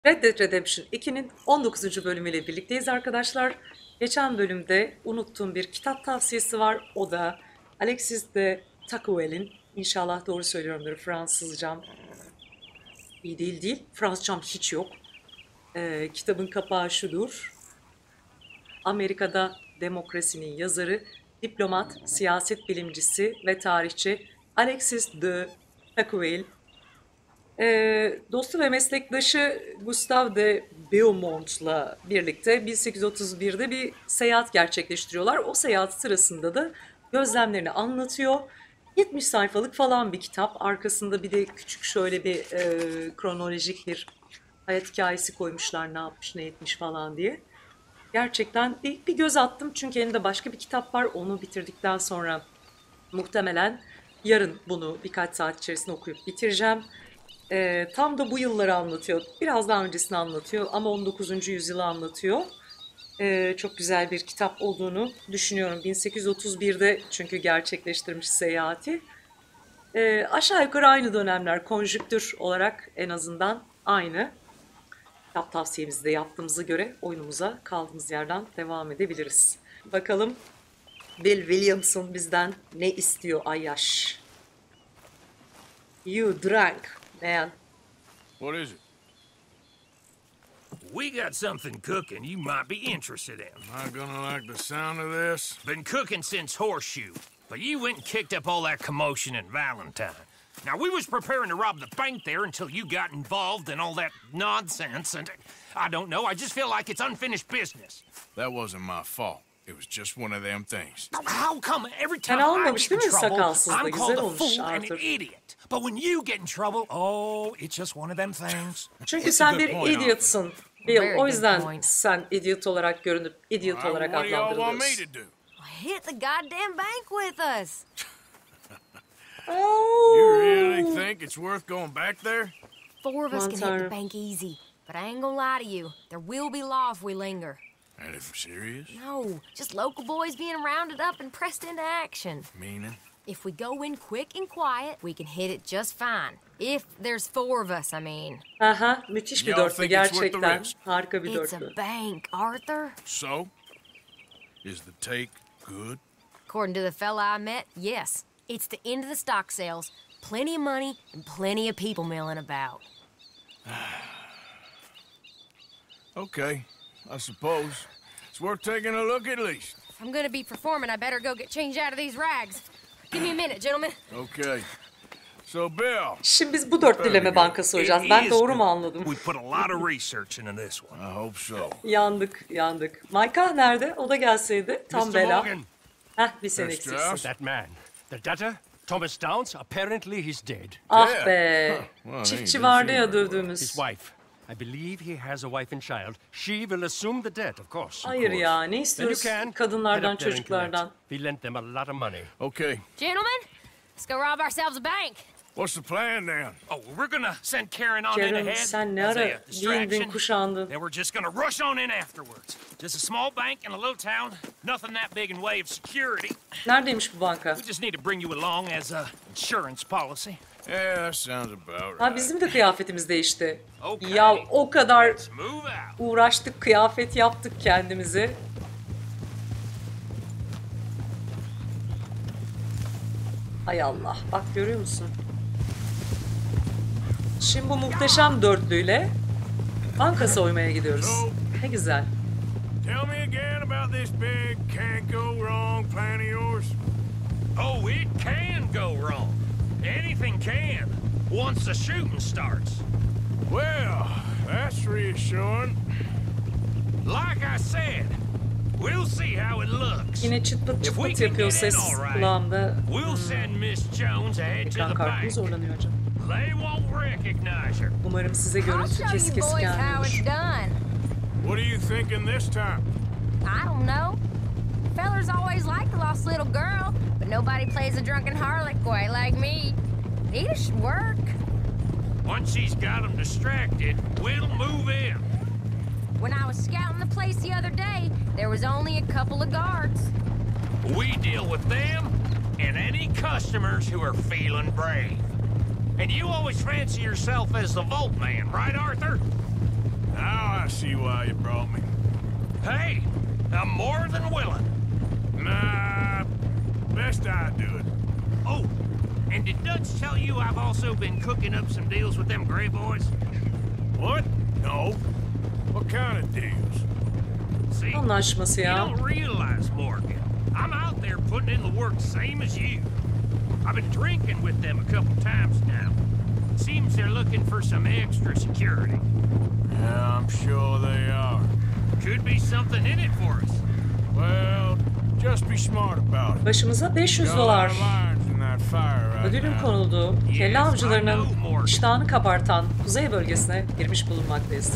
Red Dead Redemption 2'nin 19. bölümüyle birlikteyiz arkadaşlar. Geçen bölümde unuttuğum bir kitap tavsiyesi var. O da Alexis de Tocqueville'in, inşallah doğru söylüyorumdur, Fransızcam iyi değil. Fransızcam hiç yok. Kitabın kapağı şudur. Amerika'da demokrasinin yazarı, diplomat, siyaset bilimcisi ve tarihçi Alexis de Tocqueville, dostu ve meslektaşı Gustave de Beaumont'la birlikte 1831'de bir seyahat gerçekleştiriyorlar. O seyahat sırasında da gözlemlerini anlatıyor. 70 sayfalık falan bir kitap. Arkasında bir de küçük şöyle bir kronolojik bir hayat hikayesi koymuşlar, ne yapmış ne etmiş falan diye. Gerçekten bir göz attım çünkü elinde başka bir kitap var. Onu bitirdikten sonra muhtemelen yarın bunu birkaç saat içerisinde okuyup bitireceğim. Tam da bu yılları anlatıyor. Biraz daha öncesini anlatıyor ama 19. yüzyılı anlatıyor. Çok güzel bir kitap olduğunu düşünüyorum. 1831'de çünkü gerçekleştirmiş seyahati. Aşağı yukarı aynı dönemler, konjüktür olarak en azından aynı. Kitap tavsiyemizi de yaptığımıza göre oyunumuza kaldığımız yerden devam edebiliriz. Bakalım Bill Williamson bizden ne istiyor Ayyaş? You drank, man. What is it? We got something cooking you might be interested in. Am I gonna like the sound of this? Been cooking since Horseshoe, but you went and kicked up all that commotion in Valentine. Now, we was preparing to rob the bank there until you got involved in all that nonsense, and I don't know, I just feel like it's unfinished business. That wasn't my fault. It was just one of them things. How come every time Fena I olmamış get in değil mi trouble, sakalsız da? I'm Güzel called a olmuş fool and an Arthur. idiot? But when you get in trouble, oh, it's just one of them things. Çünkü That's a sen good bir point, idiotsun Bill. Very O good yüzden point. sen idiot olarak görünüp idiot olarak What do y'all want me adlandırılıyorsun. to do? Hit the goddamn bank with us. You really think it's worth going back there? Four of us can hit Mantar. the bank easy. But I ain't gonna lie to you. There will be law if we linger. And if serious? No, just local boys being rounded up and pressed into action. Meaning? If we go in quick and quiet, we can hit it just fine. If there's four of us, I mean. Aha, müthiş bir Y'all dörtlü think it's worth the gerçekten. risk? Harika bir It's a dörtlü. bank, Arthur. So? Is the take good? According to the fella I met, yes. It's the end of the stock sales. Plenty of money and plenty of people milling about. Okay, I suppose. It's worth taking a look at least. If I'm gonna be performing, I better go get changed out of these rags. Give me a minute, gentlemen. Okay. So, Bill, Şimdi biz bu dörtlüyle mi banka soyacağız? Ben It is doğru mu good. anladım? We put a lot of research into this one. I hope so. Yandık. Maykah nerede? O da gelseydi. Tam Mr. bela. Morgan, Heh, bir sen Mr. eksiksin. Strauss? that man, the debtor, Thomas Downs, apparently he's dead. Ah Yeah. be. Huh, well, Çiftçi ain't vardı been ya seen very dövdüğümüz. His wife. I believe he has a wife and child. She will assume the debt, of course. Hayır ya, ne Then you istiyoruz can head kadınlardan, up there and çocuklardan? collect. We lent them a lot of money. Okay, Gentlemen, let's go rob ourselves a bank. what's the plan then? Oh, we're gonna send Karen on in Karen, ahead sen ne as a ara giyindin, distraction. kuşandın? Then we're just gonna rush on in afterwards. Just a small bank in a little town. Nothing that big in way of security. Neredeymiş bu banka? We just need to bring you along as a insurance policy. Yeah, that sounds about Ha, right. bizim de kıyafetimiz değişti. Okay. Ya o kadar Let's move out. uğraştık, kıyafet yaptık kendimizi. Hay Allah, bak görüyor musun? Şimdi bu muhteşem dörtlüyle banka soymaya gidiyoruz. Ne güzel. Tell me again about this big can't go wrong plan of yours. Oh, it can go wrong. Anything can. Once the shooting starts. Well, that's reassuring. Like I said, we'll see how it looks. Yine çıt pıt If çıt we pıt can yapıyor get in ses all right, kulağımda. we'll send Miss Jones ahead to Ekran the kartı mı bank. zorlanıyor acaba? They won't recognize her. Umarım size I'll görüntü show you kesik boys kesik how gelmiyordur. it's done. What are you thinking this time? I don't know. Fellers always liked the lost little girl, but nobody plays a drunken harlot quite like me. It should work. Once she's got them distracted, we'll move in. When I was scouting the place the other day, there was only a couple of guards. We deal with them and any customers who are feeling brave. And you always fancy yourself as the Vault Man, right, Arthur? see why you brought me. Hey, I'm more than willing. Nah, best I do it. Oh, and did Dutch tell you I've also been cooking up some deals with them Grey Boys? What? No. What kind of deals? See, Anlaşması you ya. don't realize, Morgan. I'm out there putting in the work same as you. I've been drinking with them a couple times now. Seems they're looking for some extra security. Yeah, I'm sure they are. Could be something in it for us. Well, just be smart about it. Başımıza 500 Got a lot dolar of irons in that fire right ödülün now. konulduğu kelle Yes, avcılarının I know, Morgan. iştahını kabartan kuzey bölgesine girmiş bulunmaktayız.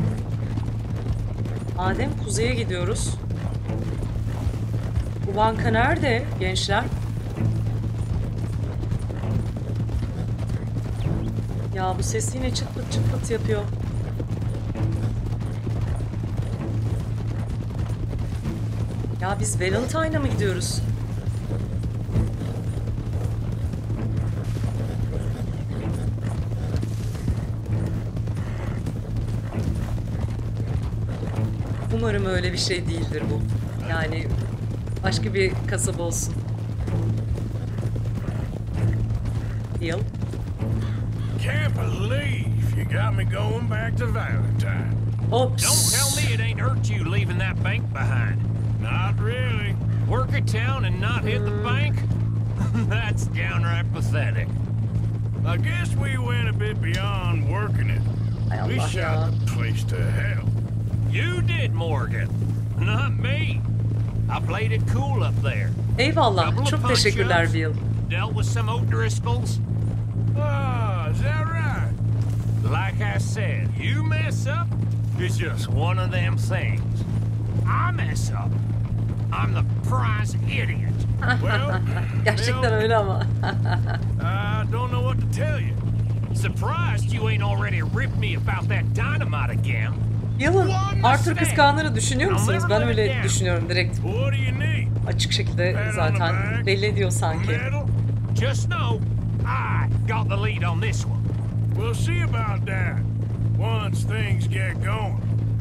Madem kuzeye gidiyoruz. Bu banka nerede gençler? Ya bu ses yine çıt pıt çıt pıt yapıyor. Ya biz Valentine'a mı gidiyoruz? Umarım öyle bir şey değildir bu. Yani başka bir kasaba olsun. Yıl. Can't believe you got me going back to Valentine. Ops. Don't tell me it ain't hurt you leaving that bank behind. Not really. Work a town and not hit the bank? That's downright pathetic. I guess we went a bit beyond working it. Hay We Allah shot ya. the place to hell. You did, Morgan. Not me. I played it cool up there. Eyvallah. Couple of Çok punch teşekkürler ups, Bill. Dealt with some O'Driscolls. Ah, is that right? Like I said, you mess up, it's just one of them things. I mess up, I'm the prize idiot. Well, Gerçekten Bill, öyle ama. I don't know what to tell you. Surprised you ain't already ripped me about that dynamite again. Yılın Arthur kıskandığını düşünüyor musunuz? Ben öyle düşünüyorum direkt. What do you need? Açık şekilde zaten belli ediyor sanki. Medal? Just know, I got the lead on this one. We'll see about that once things get going.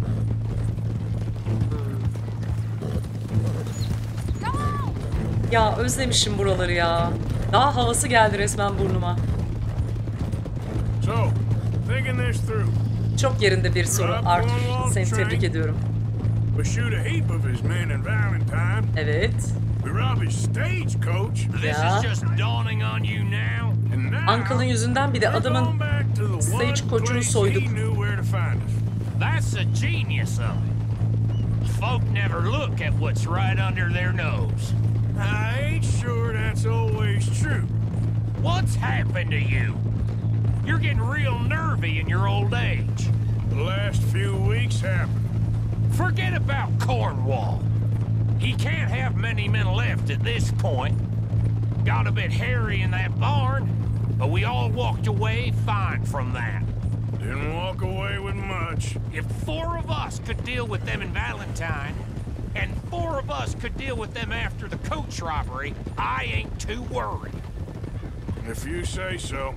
Come on! Ya özlemişim buraları ya. Daha havası geldi resmen burnuma. So, thinking this through, Çok yerinde bir soru Arthur. Seni tebrik ediyorum. we shoot a heap of his men in Valentine. Evet. We rob his stagecoach. This Yeah. is just dawning on you now. And now, Uncle'ın yüzünden bir de we're adamın going back to the one stagecoach'unu place soyduk. he knew where to find us. That's the genius of it. Folk never look at what's right under their nose. I ain't sure that's always true. What's happened to you? You're getting real nervy in your old age. The last few weeks happened. Forget about Cornwall. He can't have many men left at this point. Got a bit hairy in that barn, but we all walked away fine from that. Didn't walk away with much. If 4 of us could deal with them in Valentine, and 4 of us could deal with them after the coach robbery, I ain't too worried. If you say so.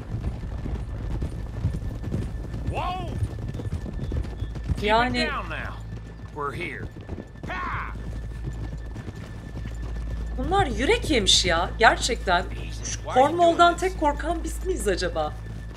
Whoa! Keep Yani- it down now. We're here. Ha! Bunlar yürek yemiş ya. Gerçekten. Cornwall'dan tek korkan biz miyiz acaba?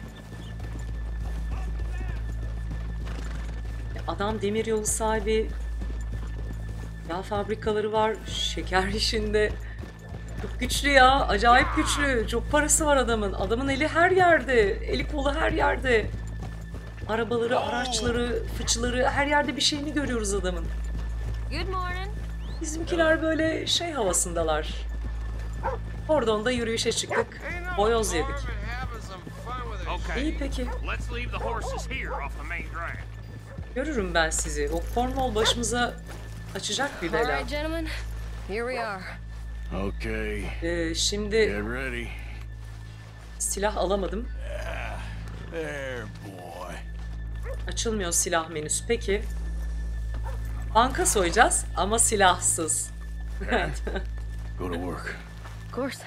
Adam demiryolu sahibi. Yağ fabrikaları var. Şeker işinde. Çok güçlü ya. Acayip güçlü. Çok parası var adamın. Adamın eli her yerde. Eli kolu her yerde. Arabaları, araçları, fıçıları her yerde bir şeyini görüyoruz adamın. Good morning. Bizimkiler böyle şey havasındalar. Kordonda yürüyüşe çıktık. Boyoz yedik. Okay. İyi peki. Let's leave the horses here off the main drag. Görürüm ben sizi. O Cornwall başımıza açacak bir All bela. right, gentlemen. Here we are. Okay, Şimdi get ready. silah alamadım. There, boy. Açılmıyor silah menüsü. Peki. Banka soyacağız ama silahsız. Go to work. Of course.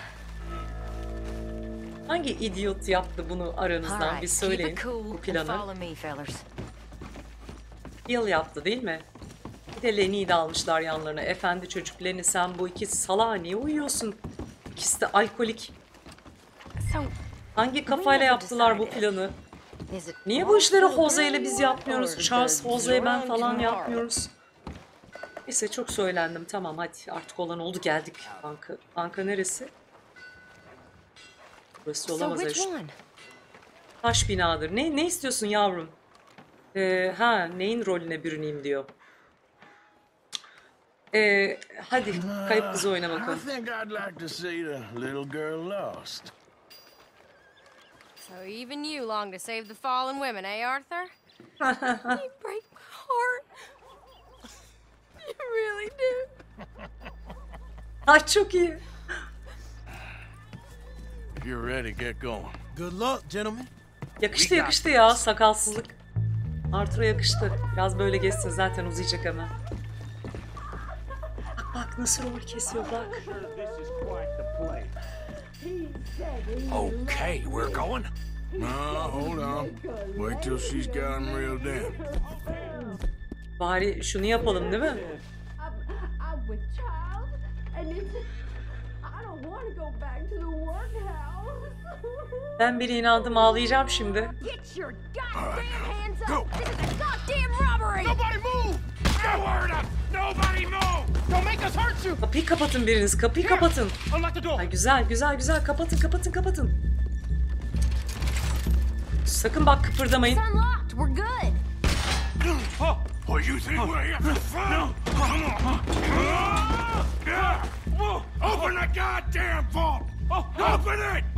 Hangi idiot yaptı bunu All aranızdan? Bir right, keep söyleyin it cool bu and planı. follow me, fellas. Bill yaptı değil mi? Bir de Lenny'yi de almışlar yanlarına. Efendi çocuk Lenny, sen bu iki salağa niye uyuyorsun? İkisi de alkolik. So, Hangi kafayla yaptılar bu planı? is it Niye bu işleri Jose ile biz yapmıyoruz? Charles, Jose, ben falan yapmıyoruz. Neyse çok söylendim. Tamam hadi artık olan oldu, geldik. Banka. Banka neresi? Burası So olamaz. which Şu one? taş binadır. Ne istiyorsun yavrum? Neyin rolüne bürüneyim diyor. Hadi kayıp kızı oyna I bakalım. think I'd like to see the little girl lost. So even you long to save the fallen women, eh, Arthur? You break my heart. You really do. Ay çok iyi. If you're ready, get going. Good luck, gentlemen. Yakıştı ya sakalsızlık. Arthur'a yakıştı. Biraz böyle geçsin, zaten uzayacak hemen. Bak nasıl rol kesiyor bak. Okay, we're going. No, hold on. Wait till she's got him reeled in. Bari şunu yapalım değil mi? I'm with child, and I don't want to go back to the workhouse. Ben bir inandım, ağlayacağım şimdi. Get your goddamn hands Go. up! This is a goddamn robbery! Nobody move! No word up! Nobody move! Don't make us hurt you. Kapıyı kapatın biriniz, kapıyı kapatın. Unlock the door. Ay güzel kapatın. Sakın bak kıpırdamayın. It's unlocked. We're good. Oh, you think we're here for fun? Open the goddamn vault! Open it!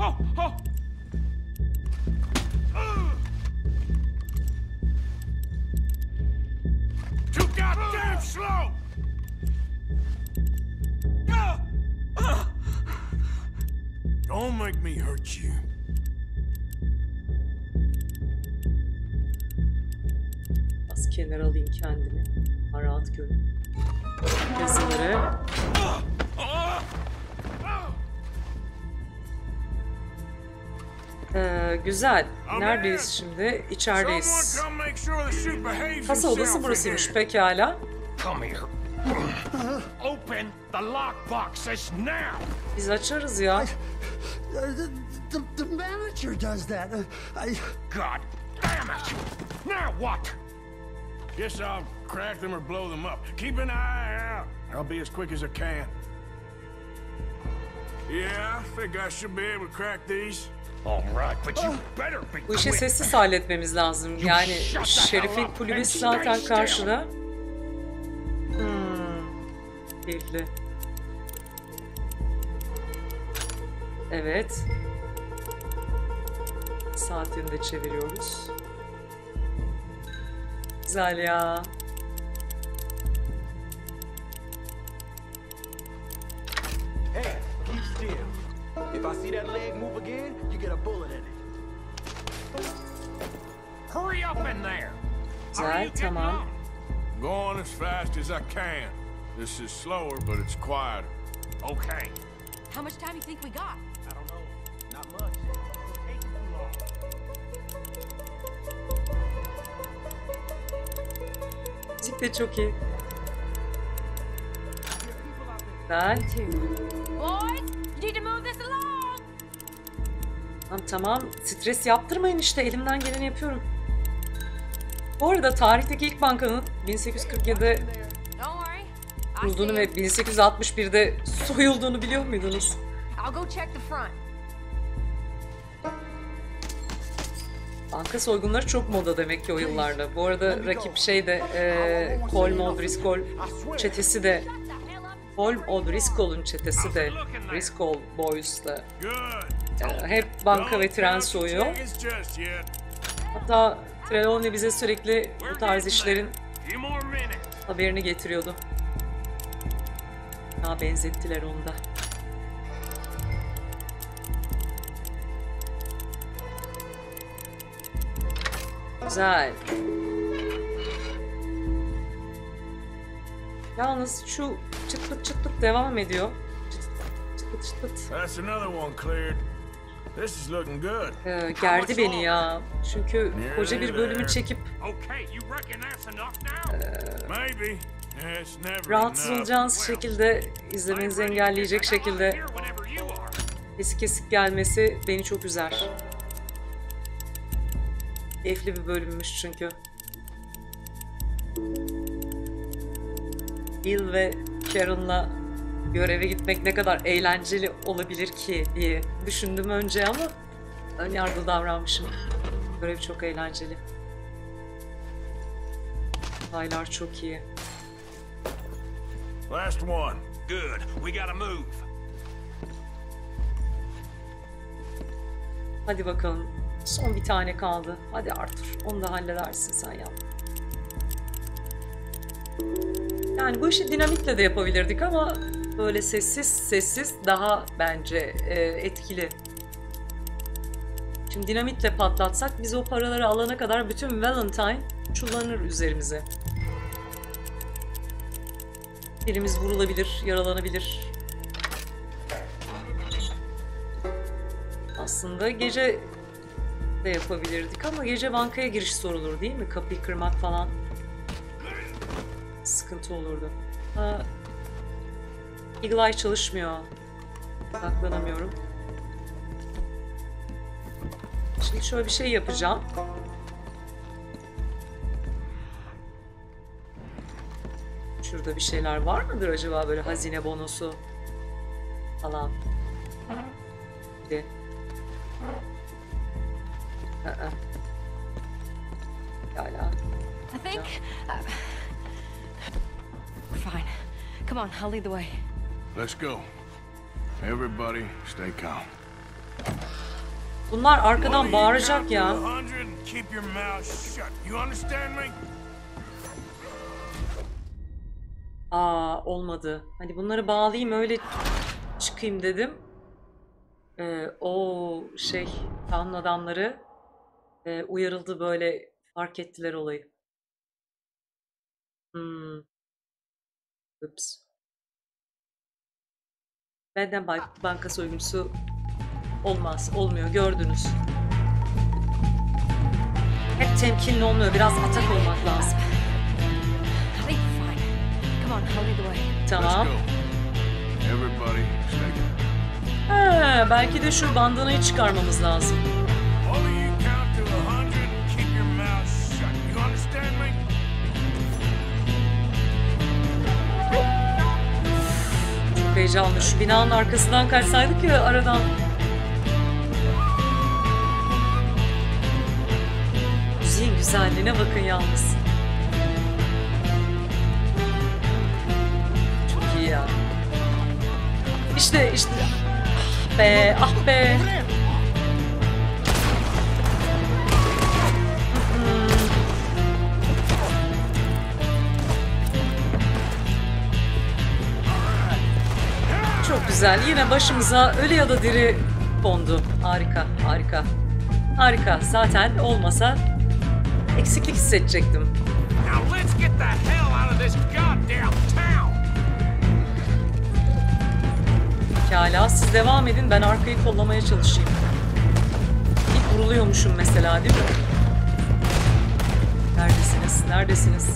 Too goddamn slow! Don't make me hurt you. Az kenara alayım kendimi. Rahat görün. Yazıları. Güzel. Neredeyiz şimdi? İçerideyiz. Someone come make sure the chute behaves Kasa odası himself in burasıymış here. pekala. Come here. Open the lockbox now! Biz açarız ya. The manager does that. God damn it! Now what? Guess I'll crack them or blow them up. Keep an eye out. I'll be as quick as I can. Yeah, I think I should be able to crack these. All right, but you better be Bu işi quick. sessiz halletmemiz lazım. Yani Şerif'in kulübesi zaten karşıda. Keyifli. Evet. Saat yönünde çeviriyoruz. Güzel ya. Hey, keep still. If I see that leg move again, you get a bullet in it. Hurry up in there! How are Güzel, you getting tamam. on? Going as fast as I can. This is slower, but it's quieter. Okay. How much time do you think we got? I don't know. Not much. It's taking too long. Müzik de çok iyi. Güzel. Boys, you need to move this along. Tamam. Stres yaptırmayın işte. Elimden geleni yapıyorum. Bu arada tarihteki ilk bankanın 1847'de Don't worry. I kurulduğunu see ve 'em. 1861'de soyulduğunu biliyor muydunuz? I'll go check the front. Banka soygunları çok moda demek ki o yıllarda. Bu arada rakip şey de Colm O'Driscoll çetesi de Shut the hell up. Colm O'Driscoll'un çetesi de Driscoll Boys'la Good. hep banka ve Don't tren count your soyuyor. chickens just yet. Hatta Trelawney bize sürekli bu tarz işlerin Few more minutes. haberini getiriyordu. Daha benzettiler onu da. Güzel. Yalnız şu çıtlık çıtlık devam ediyor. Çıt çıt çıt. That's another one cleared. This is looking good. Gerdi beni ya. Çünkü koca bir bölümü çekip Okay, you reckon that's enough now? Maybe. Yeah, it's never rahatsız enough. olacağınız şekilde, izlemenizi engelleyecek şekilde Here whenever you are. kesik kesik gelmesi beni çok üzer. Keyifli bir bölümmüş çünkü. Bill ve Karen'la göreve gitmek ne kadar eğlenceli olabilir ki diye düşündüm önce ama önyargılı davranmışım. Görev çok eğlenceli. Olaylar çok iyi. Last one. Good. We gotta move. Hadi bakalım. Son bir tane kaldı. Hadi Arthur. Onu da halledersin sen ya. Yani bu işi dinamitle de yapabilirdik ama böyle sessiz sessiz daha bence etkili. Şimdi dinamitle patlatsak biz o paraları alana kadar bütün Valentine çullanır üzerimize. Birimiz vurulabilir, yaralanabilir. Aslında gece de yapabilirdik ama gece bankaya giriş zor olur değil mi? Kapıyı kırmak falan sıkıntı olurdu. Eagle Eye çalışmıyor. Saklanamıyorum. Şimdi şöyle bir şey yapacağım. Şurada bir şeyler var mıdır acaba, böyle hazine bonosu falan? Hadi. Hala. I think we're fine. Come on, I'll lead the way. Let's go. Everybody stay calm. Bunlar arkadan Only you bağıracak count to ya. 100 and keep your mouth shut. You understand me? Olmadı. Hani bunları bağlayayım öyle çıkayım dedim. O Kaan'ın adamları uyarıldı, böyle fark ettiler olayı. Ups. Benden banka soyguncusu olmaz. Olmuyor. Gördünüz. Hep temkinli olmuyor. Biraz atak olmak lazım. I think we're fine. Come on, I'll lead the way. Tamam. Let's go. Everybody stay calm. Belki de şu bandanayı çıkarmamız lazım. Only you count to 100 and keep your mouth shut. You understand me? Çok heyecanlı. Şu binanın arkasından kaçsaydık ya aradan. Müziğin güzelliğine bakın yalnız. Çok iyi ya. İşte. Ah be, ah be. Çok güzel. Yine başımıza ölü ya da diri kondu. Harika, harika. Harika. Zaten olmasa eksiklik hissedecektim. Now let's get the hell out of this goddamn town. Pekala, siz devam edin. Ben arkayı kollamaya çalışayım. İlk vuruluyormuşum mesela, değil mi? Neredesiniz? Neredesiniz?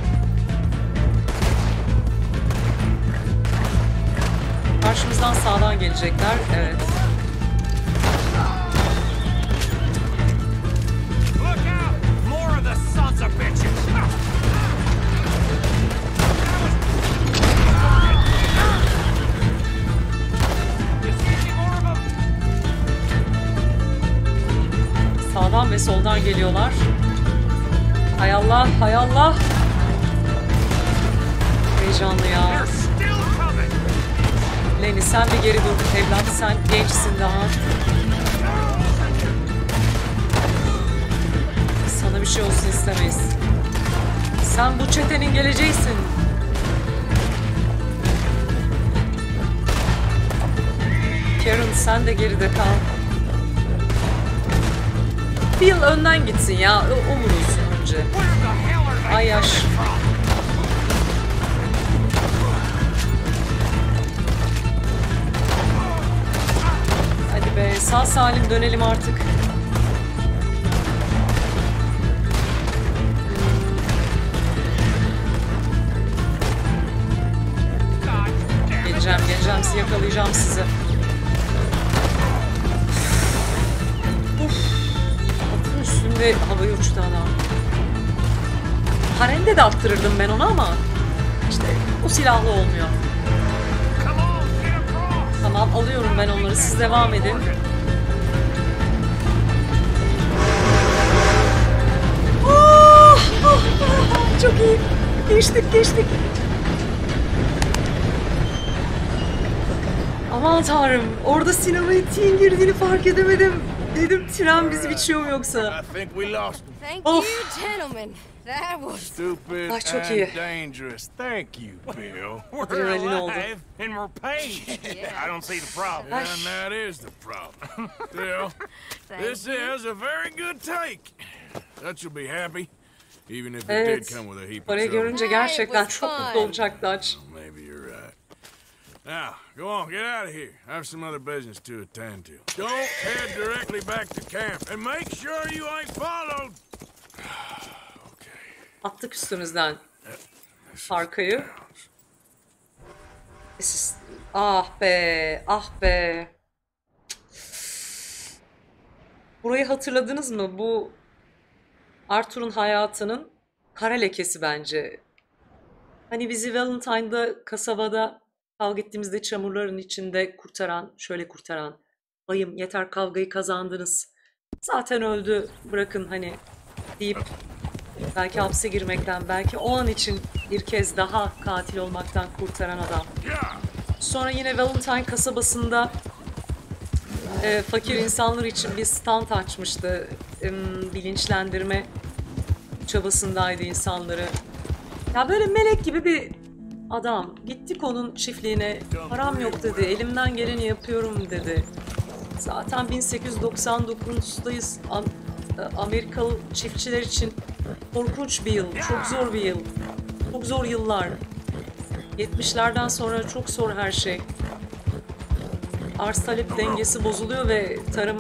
Karşımızdan sağdan gelecekler. Evet. Look out! More of the sons of bitches! Sağdan ve soldan geliyorlar. Hay Allah, hay Allah. Heyecanlı ya. They're still coming! Lenny sen bir geri dur evlat, sen gençsin daha. Sana bir şey olsun istemeyiz. Sen bu çetenin geleceğisin. Karen sen de geride kal. Bill önden gitsin ya, o vurulsun önce. Where the hell are they Ay yaş. coming from? Hadi be, Sağ salim dönelim artık. Geleceğim sizi, yakalayacağım sizi. Uf. Atın üstünde havaya uçtu adam. Harende de attırırdım ben onu ama işte o silahlı olmuyor. Tamam, alıyorum ben onları, siz devam edin. Oh, oh, oh, çok iyi. Geçtik. Aman tanrım, orada sinematiğin girdiğini fark edemedim. Dedim tren bizi biçiyor mu yoksa? I think we lost him. Thank Of. you, gentlemen. That was... Stupid Ay, çok iyi. and dangerous. Thank you, Bill. We're Adrenalin oldu. alive and we're paid. I don't see the problem. And that is the problem. Still, this is a very good take. Dutch will be happy, even if it did Evet, come with a heap of parayı trouble. görünce gerçekten was çok fun. mutlu olacak Dutch. Maybe you're right. Now, go on, get out of here. I have some other business to attend to. Don't head directly back to camp, and make sure you ain't followed. Attık üstümüzden arkayı. Ah be. Burayı hatırladınız mı? Bu Arthur'un hayatının kara lekesi bence. Hani bizi Valentine'da kasabada kavga ettiğimizde çamurların içinde kurtaran, bayım yeter kavgayı kazandınız. Zaten öldü, bırakın hani deyip belki hapse girmekten, belki o an için bir kez daha katil olmaktan kurtaran adam. Sonra yine Valentine kasabasında fakir insanlar için bir stand açmıştı. Bilinçlendirme çabasındaydı insanları. Ya böyle melek gibi bir adam. Gittik onun çiftliğine. Param yok dedi. Elimden geleni yapıyorum dedi. Zaten 1899'dayız. Amerikalı çiftçiler için korkunç bir yıl. Çok zor bir yıl. Çok zor yıllar. 70'lerden sonra çok zor her şey. Arz talep dengesi bozuluyor ve tarım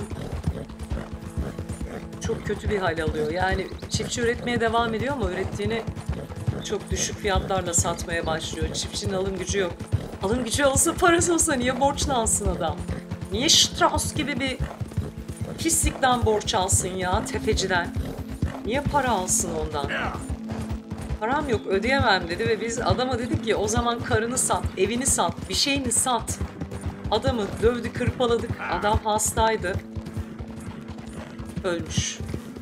çok kötü bir hal alıyor. Yani çiftçi üretmeye devam ediyor ama ürettiğini çok düşük fiyatlarla satmaya başlıyor. Çiftçinin alım gücü yok. Alım gücü olsa, parası olsa niye borçlansın adam? Niye Strauss gibi bir pislikten borç alsın ya, tefeciden? Niye para alsın ondan? Param yok, ödeyemem dedi ve biz adama dedik ki o zaman karını sat, evini sat, bir şeyini sat. Adamı dövdük, kırpaladık. Adam hastaydı. Ölmüş.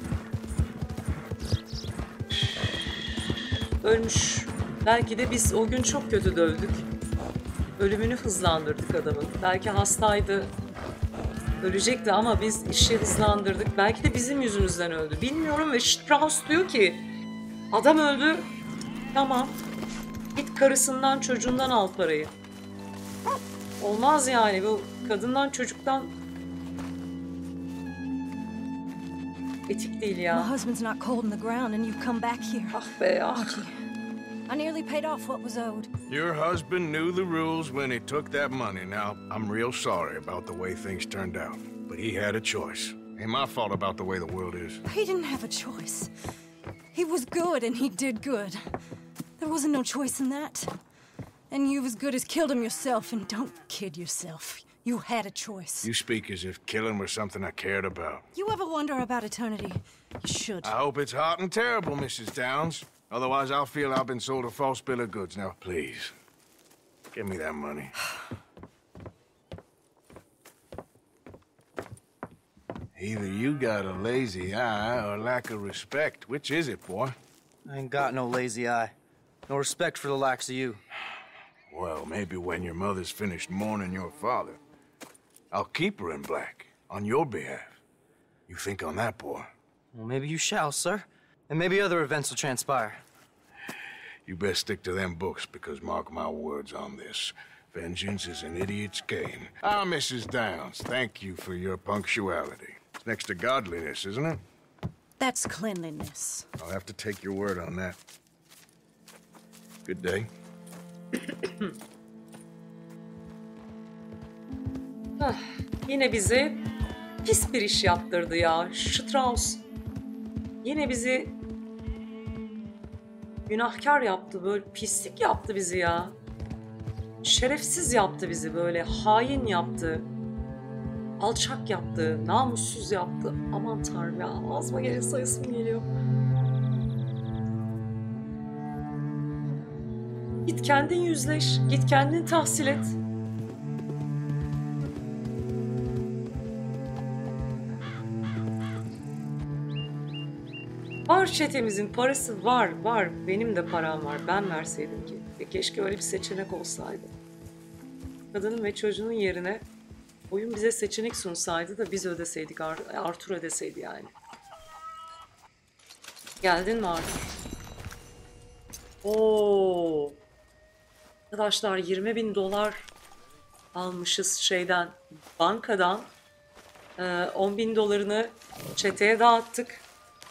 Ölmüş. Belki de biz o gün çok kötü dövdük. Ölümünü hızlandırdık adamın. Belki hastaydı. Ölecekti ama biz işi hızlandırdık. Belki de bizim yüzümüzden öldü. Bilmiyorum ve Strauss diyor ki adam öldü. Tamam. Git karısından çocuğundan al parayı. Olmaz yani. Bu kadından çocuktan etik değil My ya. husband's not cold in the ground and you've come back here. Ah be ah. Archie, I nearly paid off what was owed. Your husband knew the rules when he took that money. Now, I'm real sorry about the way things turned out. But he had a choice. Ain't my fault about the way the world is. He didn't have a choice. He was good and he did good. There wasn't no choice in that. And you as good as killed him yourself, and don't kid yourself. You had a choice. You speak as if killing was something I cared about. You ever wonder about eternity? You should. I hope it's hot and terrible, Mrs. Downs. Otherwise, I'll feel I've been sold a false bill of goods. Now, please, give me that money. Either you got a lazy eye or lack of respect. Which is it, boy? I ain't got no lazy eye. No respect for the likes of you. Well, maybe when your mother's finished mourning your father, I'll keep her in black on your behalf. You think on that, boy? Well, maybe you shall, sir. And maybe other events will transpire. You best stick to them books, because mark my words on this. Vengeance is an idiot's game. Ah, Mrs. Downs, thank you for your punctuality. It's next to godliness, isn't it? That's cleanliness. I'll have to take your word on that. Good day. Yine bizi pis bir iş yaptırdı ya. Strauss yine bizi günahkar yaptı, böyle pislik yaptı bizi ya. Şerefsiz yaptı bizi, böyle hain yaptı. Alçak yaptı, namussuz yaptı. Aman Tanrım ya, ağzıma gelin sayısım geliyor. Git kendin yüzleş, git kendin tahsil et. Var çetemizin parası var. Benim de param var. Ben verseydim ki. Keşke öyle bir seçenek olsaydı. Kadının ve çocuğunun yerine oyun bize seçenek sunsaydı da biz ödeseydik. Arthur ödeseydi yani. Geldin mi Arthur? Oo. Arkadaşlar 20.000 dolar almışız şeyden, bankadan. 10.000 dolarını çeteye dağıttık.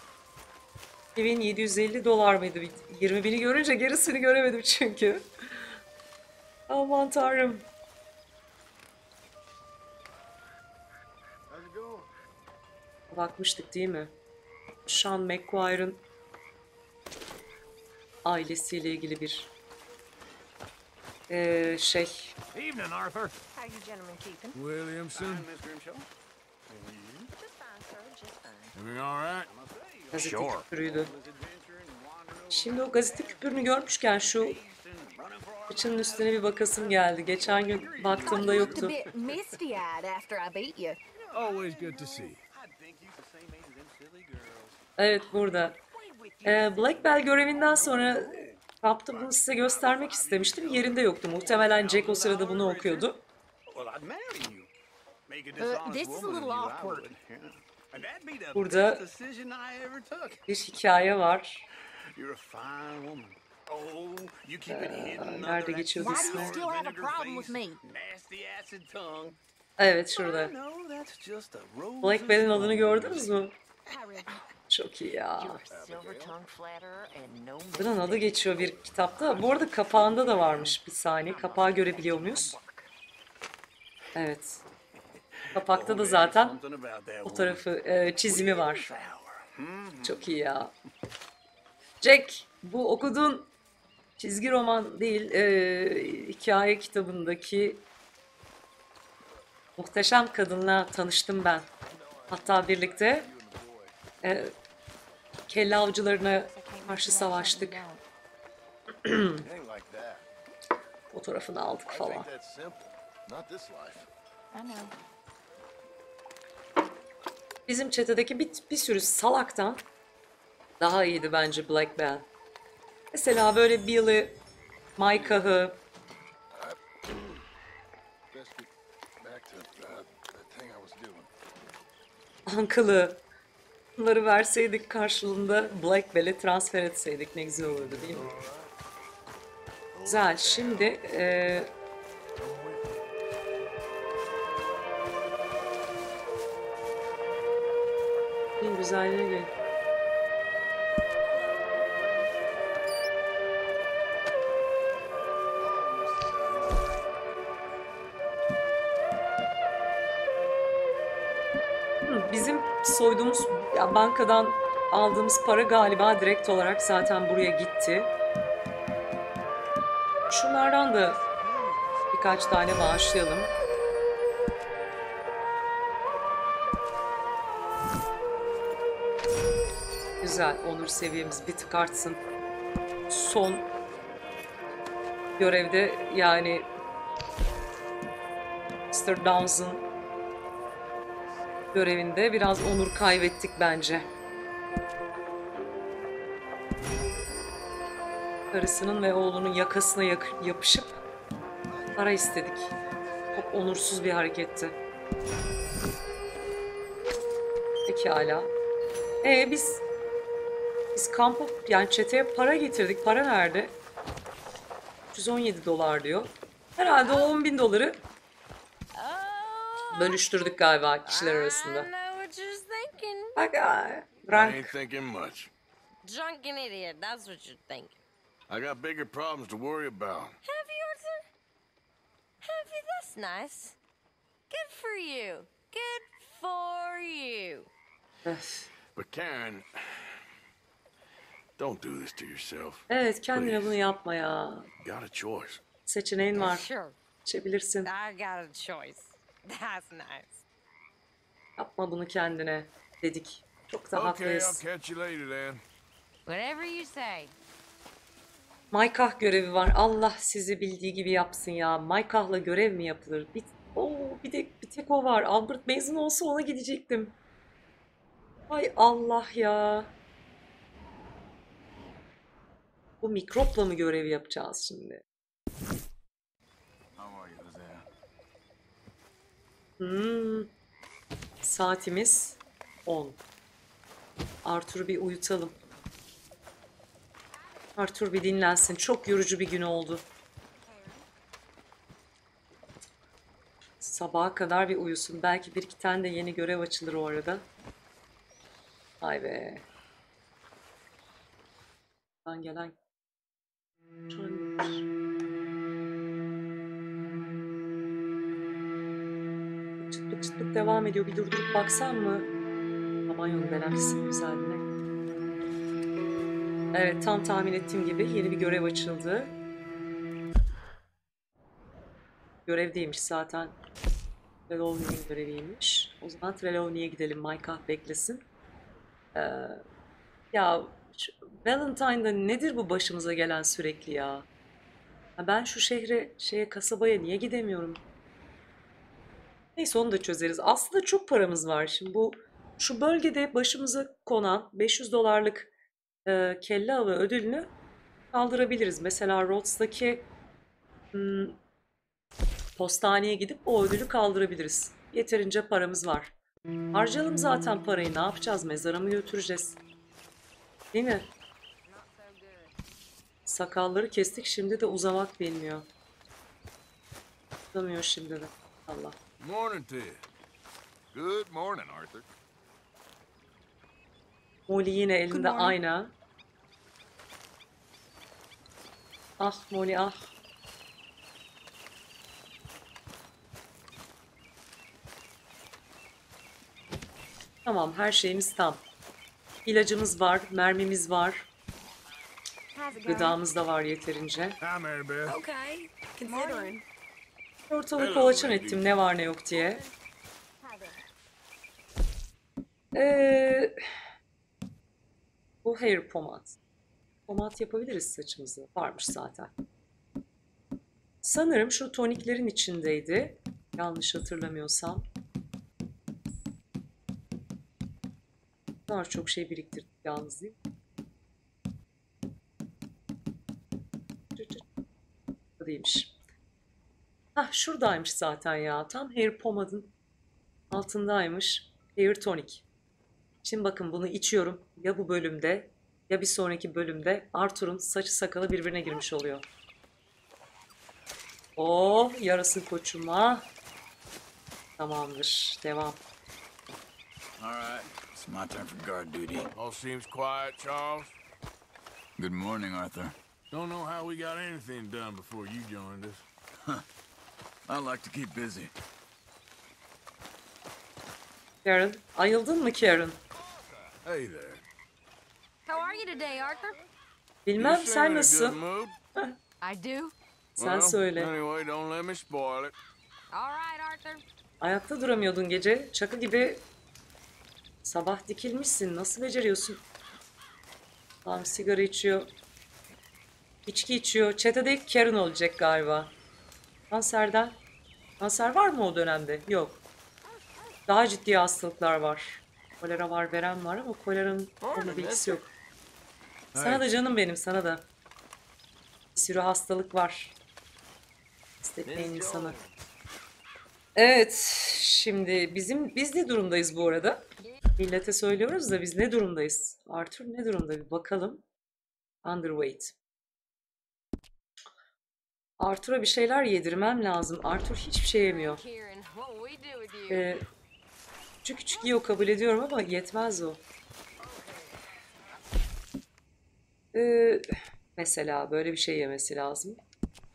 2750 dolar mıydı? 20.000'i görünce gerisini göremedim çünkü. Aman Tanrım. Bakmıştık değil mi? Sean McGuire'ın ailesiyle ilgili bir şey. Evening, Arthur. How you gentlemen keeping? Williamson, Miss Grimshaw? Just fine, sir. Just fine. everything all right? Gazete Sure. küpürüydü. Şimdi o gazete küpürünü görmüşken şu fıçının üstüne bir bakasım geldi. Geçen gün baktığımda A yoktu. bit misty-eyed after I beat you. Always good to see you. Evet, burada. Black Bell görevinden sonra kaptım, bunu size göstermek istemiştim. Yerinde yoktu. Muhtemelen Jack o sırada bunu okuyordu. This is a little awkward. Burada bir hikaye var. Nerede geçiyordu Why do you ismi? still have a problem with me? Evet, şurada. Black Bell'in adını gördünüz mü? Çok iyi ya. Bunun adı geçiyor bir kitapta. Bu arada kapağında da varmış. Bir saniye. Kapağı görebiliyor muyuz? Evet. Kapakta da zaten fotoğrafı, çizimi var. Çok iyi ya. Jack, bu okuduğun çizgi roman değil, hikaye kitabındaki muhteşem kadınla tanıştım ben. Hatta birlikte kelle avcılarına karşı savaştık. Fotoğrafını aldık falan. Bizim çetedeki bir sürü salaktan daha iyiydi bence Black Bell. Mesela böyle Bill'i, Micah'ı, Uncle'ı, bunları verseydik karşılığında Black Bell'e transfer etseydik ne güzel olurdu değil mi? Güzel. Şimdi güzelliğe gel. Bizim soyduğumuz ya bankadan aldığımız para galiba direkt olarak zaten buraya gitti. Şunlardan da birkaç tane bağışlayalım. Güzel, onur seviyemiz bir tık artsın. Son görevde yani Mr. Downs'ın görevinde biraz onur kaybettik bence. Karısının ve oğlunun yakasına yapışıp para istedik. Çok onursuz bir hareketti. Pekala. Biz kampa yani çeteye para getirdik. Para nerede? 317 dolar diyor. Herhalde o 10.000 doları bölüştürdük galiba kişiler arasında. Bak, I ain't thinking much. Drunken idiot, that's what you're thinking. I got bigger problems to worry about. Have you, Arthur? Have you? That's nice. Good for you. Good for you. But Karen, don't do this to yourself. Evet, kendine Please. bunu yapma ya. You got a choice. Seçeneğin var. Sure, Seçebilirsin. I got a choice. That's nice. Yapma bunu kendine dedik. Çok da Okay, I'll haklıyız. catch you later then. Whatever you say. Maykah görevi var. Allah sizi bildiği gibi yapsın ya. Maykah'la görev mi yapılır? Bir tek o var. Albert mezun olsa ona gidecektim. Ay Allah ya. Bu mikropla mı görev yapacağız şimdi? Saatimiz 10. Arthur'u bir uyutalım. Arthur bir dinlensin. Çok yorucu bir gün oldu. Sabaha kadar bir uyusun. Belki bir iki tane de yeni görev açılır o arada. Vay be. Buradan gelen... Çıtlık çıtlık devam ediyor. Bir durdurup baksam mı? Samanyolu denen güzelliğine. Evet, tam tahmin ettiğim gibi yeni bir görev açıldı. Görev değilmiş zaten. Trelawney'nin göreviymiş. O zaman Trelawney'e gidelim. Maykah beklesin. Ya Valentine'da nedir bu başımıza gelen sürekli ya? Ben şu kasabaya niye gidemiyorum? Neyse onu da çözeriz. Aslında çok paramız var. Şimdi şu bölgede başımıza konan $500 kelle avı ödülünü kaldırabiliriz. Mesela Rhodes'taki postaneye gidip o ödülü kaldırabiliriz. Yeterince paramız var. Harcayalım zaten parayı. Ne yapacağız? Mezara mı götüreceğiz? Değil mi? Sakalları kestik. Şimdi de uzamak bilmiyor. Uzamıyor şimdi de. Allah. Morning to you. Good morning, Arthur. Molly yine elinde ayna. Ah Molly ah. Tamam, her şeyimiz tam. İlacımız var, mermimiz var. Gıdamız da var yeterince. Hi, Mary Beth. Okay, considering. Ortalığı kolaçan ettim ne var ne yok diye. Bu hair pomade. Pomade yapabiliriz saçımızı. Varmış zaten. Sanırım şu toniklerin içindeydi. Yanlış hatırlamıyorsam. Ne kadar çok şey biriktirdik yalnız değil mi? Bu değilmiş. Hah, şuradaymış zaten ya. Tam hair pomade'ın altındaymış. Hair tonic. Şimdi bakın bunu içiyorum. Ya bu bölümde ya bir sonraki bölümde Arthur'un saçı sakalı birbirine girmiş oluyor. Oh, yarasın koçuma. Tamamdır. Devam. All right, it's my turn for guard duty. All seems quiet, Charles. Good morning, Arthur. Don't know how we got anything done before you joined us. I like to keep busy. Karen, ayıldın mı Karen? Hey there. How are you today, Arthur? Bilmem, You seem sen in a good nasılsın? mood. I do. Sen söyle. Anyway, don't let me spoil it. All right, Arthur. Ayakta duramıyordun gece. Çakı gibi sabah dikilmişsin. Nasıl beceriyorsun? Tamam, sigara içiyor. İçki içiyor. Çetede ilk Karen olacak galiba. Kanserden. Kanser var mı o dönemde? Yok. Daha ciddi hastalıklar var. Kolera var, verem var ama koleranın onunla bilgisi yok. Sana da canım benim, sana da. Bir sürü hastalık var. İstetmeyin insanı. Evet, şimdi biz ne durumdayız bu arada? Millete söylüyoruz da biz ne durumdayız? Arthur ne durumda bir bakalım. Underweight. Arthur'a bir şeyler yedirmem lazım. Arthur hiçbir şey yemiyor. Kieran, what will we do with you? Küçük küçük yiyor, kabul ediyorum ama yetmez o. Mesela böyle bir şey yemesi lazım.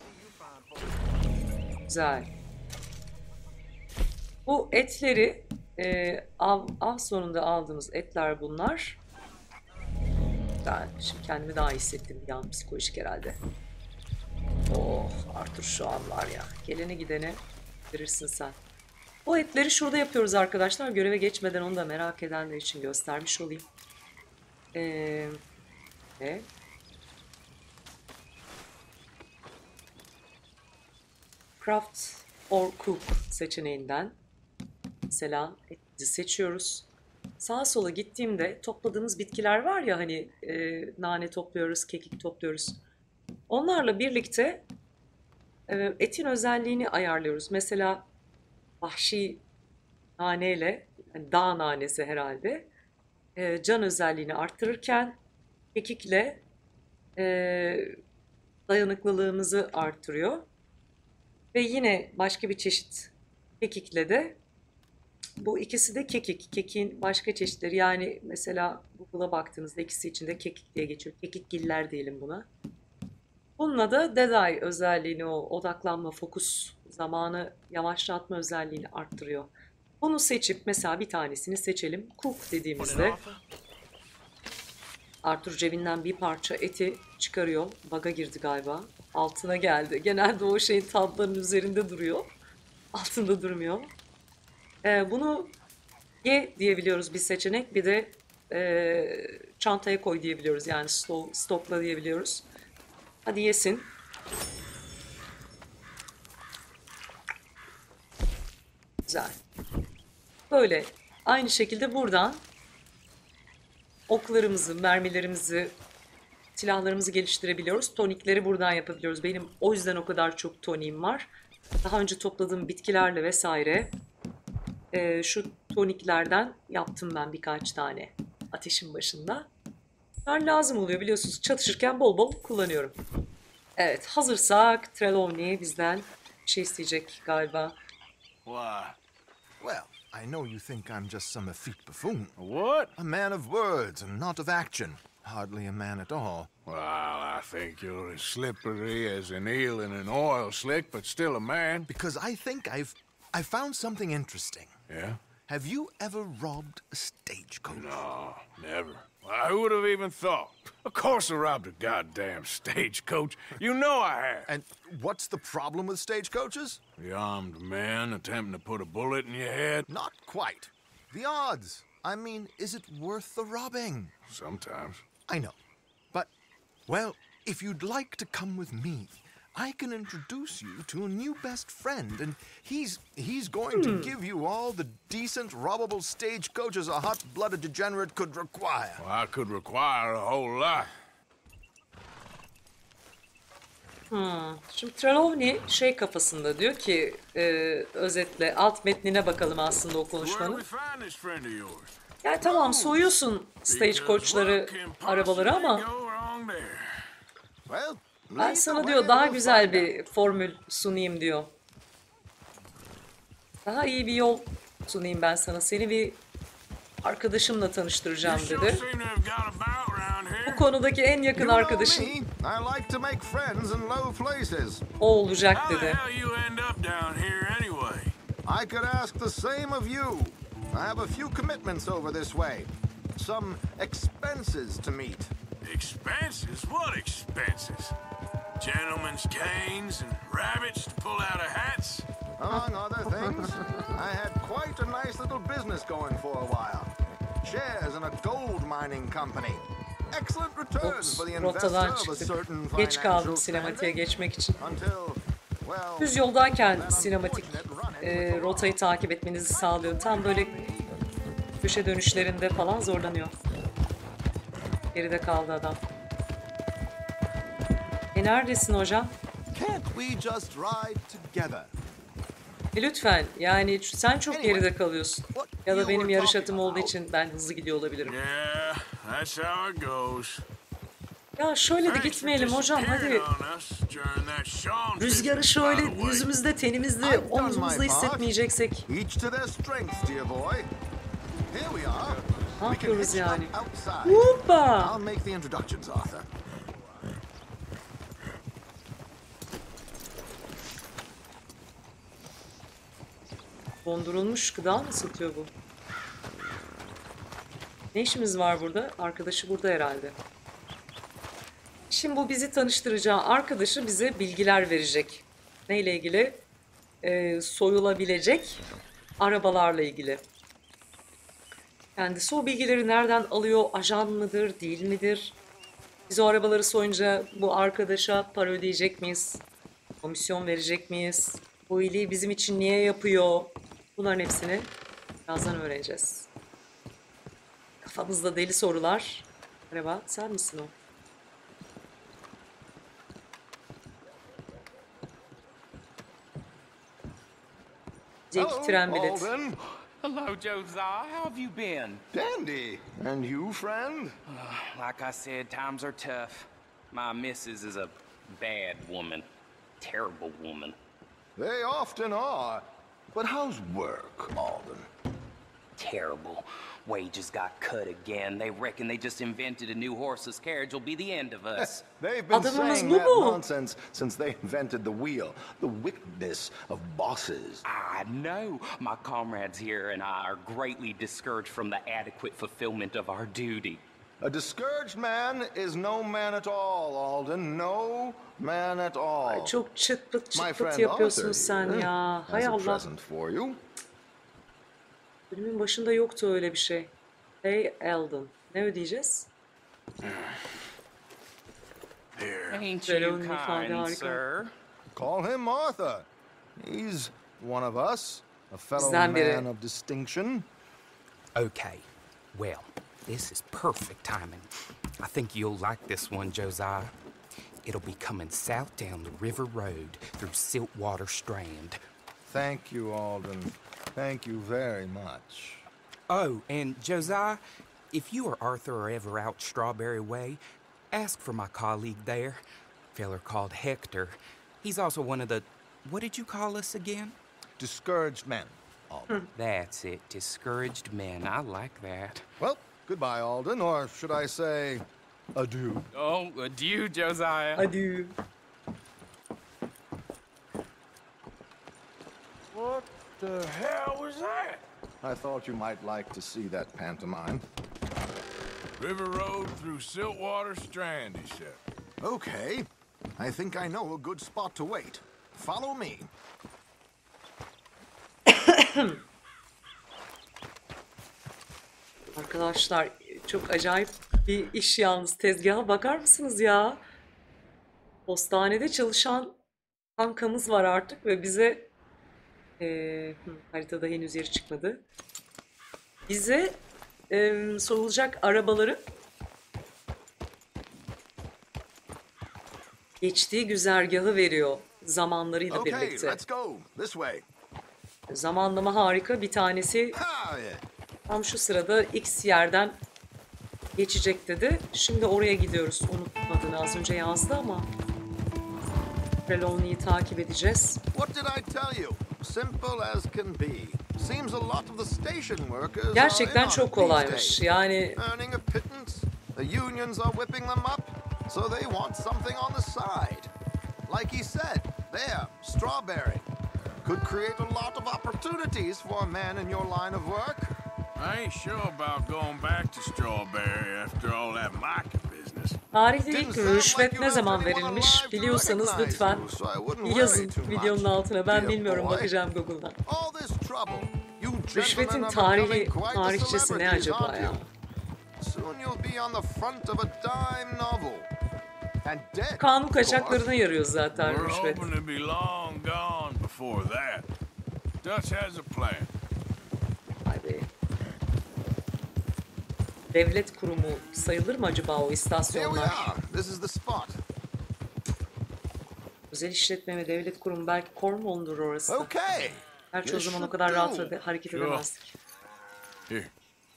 Güzel. Bu etleri Av sonunda aldığımız etler bunlar. Ben şimdi kendimi daha iyi hissettim. Bir an psikolojik herhalde. Oh, Arthur şu an var ya. Gelene gidene verirsin sen. O etleri şurada yapıyoruz arkadaşlar. Göreve geçmeden onu da merak edenler için göstermiş olayım. Craft or Cook seçeneğinden mesela etimizi seçiyoruz. Sağa sola gittiğimde topladığımız bitkiler var ya hani nane topluyoruz, kekik topluyoruz. Onlarla birlikte etin özelliğini ayarlıyoruz. Mesela vahşi naneyle, yani dağ nanesi herhalde, can özelliğini arttırırken kekikle dayanıklılığımızı arttırıyor. Ve yine başka bir çeşit kekikle de, bu ikisi de kekik. Kekiğin başka çeşitleri, yani mesela Google'a baktığınızda ikisi için de kekik diye geçiyor. Kekikgiller diyelim buna. Bununla da Dead Eye özelliğini, o odaklanma, fokus, zamanı yavaşlatma özelliğini arttırıyor. Bunu seçip mesela bir tanesini seçelim. Cook dediğimizde Arthur cebinden bir parça eti çıkarıyor. Bug'a girdi galiba. Altına geldi. Genelde o şeyin tablanın üzerinde duruyor. Altında durmuyor. Bunu ye diyebiliyoruz bir seçenek. Bir de çantaya koy diyebiliyoruz. Yani stokla diyebiliyoruz. Hadi yesin. Güzel. Böyle aynı şekilde buradan oklarımızı, mermilerimizi, silahlarımızı geliştirebiliyoruz. Tonikleri buradan yapabiliyoruz. Benim o yüzden o kadar çok toniğim var. Daha önce topladığım bitkilerle vesaire şu toniklerden yaptım ben birkaç tane ateşin başında. Bunlar lazım oluyor biliyorsunuz. Çatışırken bol bol kullanıyorum. Evet, hazırsak Trelawney bizden bir şey isteyecek galiba. Why? Well, I know you think I'm just some effete buffoon. What? A man of words and not of action. Hardly a man at all. Well, I think you're as slippery as an eel in an oil slick, but still a man. Because I think I found something interesting. Yeah? Have you ever robbed a stagecoach? No, never. Well, who would have even thought? Of course I robbed a goddamn stagecoach. You know I have. And what's the problem with stagecoaches? The armed man attempting to put a bullet in your head? Not quite. The odds. I mean, is it worth the robbing? Sometimes. I know. But, well, if you'd like to come with me, I can introduce you to a new best friend, and he's going to give you all the decent, robbable stagecoaches a hot-blooded degenerate could require. Well, I could require a whole lot. Şimdi Trelawney şey kafasında diyor ki özetle alt metnine bakalım aslında o konuşmanın. Yani tamam soyuyorsun stagecoach'ları, arabaları ama ben sana diyor daha güzel bir formül sunayım diyor. Daha iyi bir yol sunayım ben sana. Seni bir arkadaşımla tanıştıracağım dedi. Bu konudaki en yakın arkadaşım o olacak dedi. I could ask the same of you. I have a few commitments over this way. Some expenses to meet. Expenses? What expenses? Gentlemen's canes and rabbits to pull out of hats? Among other things, I had quite a nice little business going for a while. Shares in a gold mining company. Excellent returns for the investor of a certain Geç kaldım financial sinematiğe geçmek için. until, well, Düz yoldayken sinematik rotayı takip etmenizi sağlıyor. Tam böyle köşe dönüşlerinde falan zorlanıyor. Geride kaldı adam. Neredesin hocam? can't we just ride together? Lütfen yani sen çok geride kalıyorsun. Ya da benim yarış atım olduğu için ben hızlı gidiyor olabilirim. Yeah, that's how it goes. Ya şöyle de gitmeyelim hocam hadi. Rüzgarı şöyle yüzümüzde, tenimizde, omzumuzda hissetmeyeceksek. Each to their strengths, dear boy. Here we are. Ne yapıyoruz yani? Outside. Hoppa! I'll make the introductions, Arthur. Dondurulmuş gıda mı satıyor bu? Ne işimiz var burada? Arkadaşı burada herhalde. Şimdi bu bizi tanıştıracağı arkadaşı bize bilgiler verecek. Neyle ilgili? Soyulabilecek arabalarla ilgili. Kendisi o bilgileri nereden alıyor? Ajan mıdır, değil midir? Biz o arabaları soyunca bu arkadaşa para ödeyecek miyiz? Komisyon verecek miyiz? Bu iyiliği bizim için niye yapıyor? Bunların hepsini birazdan öğreneceğiz. Kafamızda deli sorular. Merhaba, sen misin o? Jake tren bileti. Alden. Hello, Josiah. How have you been? Dandy. And you, friend? Like I said, times are tough. My missus is a bad woman. Terrible woman. They often are. But how's work, Alden? Terrible. Wages got cut again. They reckon they just invented a new horseless carriage will be the end of us. They've been Adamımız saying bu that mu? nonsense since they invented the wheel. The wickedness of bosses. I know. My comrades here and I are greatly discouraged from the adequate fulfillment of our duty. A discouraged man is no man at all, Alden. No man at all. Çok çıt My pıt friend yapıyorsun Arthur sen here ya. Hay has a Allah. present for you. Bölümün başında yoktu öyle bir şey. Hey Eldon. Ne ödeyeceğiz? Ain't Böyle you onun ifade kind, harika. sir? Call him Arthur. He's one of us, a fellow Bizden biri. man of distinction. Okay, well, this is perfect timing. I think you'll like this one, Josiah. It'll be coming south down the river road through Siltwater Strand. Thank you, Alden. Thank you very much. Oh, and Josiah, if you or Arthur are ever out Strawberry Way, ask for my colleague there, feller called Hector. He's also one of the, what did you call us again? Discouraged men, Alden. That's it, discouraged men. I like that. Well, goodbye, Alden, or should I say, adieu. Oh, adieu, Josiah. Hadi. What the hell was that? I thought you might like to see that pantomime. River Road through Siltwater Strand, he said. Okay. I think I know a good spot to wait. Follow me. Arkadaşlar çok acayip bir iş yalnız. Tezgaha bakar mısınız ya? Postanede çalışan kankamız var artık ve bize haritada henüz yeri çıkmadı. Bize soyulacak arabaları geçtiği güzergahı veriyor zamanlarıyla Okay, birlikte. let's go. This way. Zamanlama harika. Bir tanesi Ha, yeah. tam şu sırada X yerden geçecek dedi. Şimdi oraya gidiyoruz. Unutmadığını az önce yazdı ama Trelawney'i takip edeceğiz. What did I tell you? Simple as can be. Seems a lot of the station workers Gerçekten are in on çok it these kolaymış. days. Yani Earning a pittance. The unions are whipping them up, so they want something on the side. Like he said, there, Strawberry. Could create a lot of opportunities for a man in your line of work. I ain't sure about going back to Strawberry after all that market business. tarihte ilk rüşvet ne zaman verilmiş biliyorsanız lütfen yazın videonun altına. Ben bilmiyorum, bakacağım Google'dan. All this trouble. You Rüşvetin gentlemen are tarihi, becoming quite the tarihçesi ne celebrities, acaba aren't ya? you? Soon you'll be on the front of a dime novel. And dead, Kanun of course. kaçaklarına yarıyor zaten We're rüşvet. hoping to be long gone before that. Dutch has a plan. Vay be. Devlet kurumu sayılır mı acaba o Here we istasyonlar? are. This is the spot. Özel işletme ve devlet kurumu, belki Cornwall'dur orası da. Okay. Gerçi o This zaman o should kadar rahat do. hareket Sure. edemezdik. Here.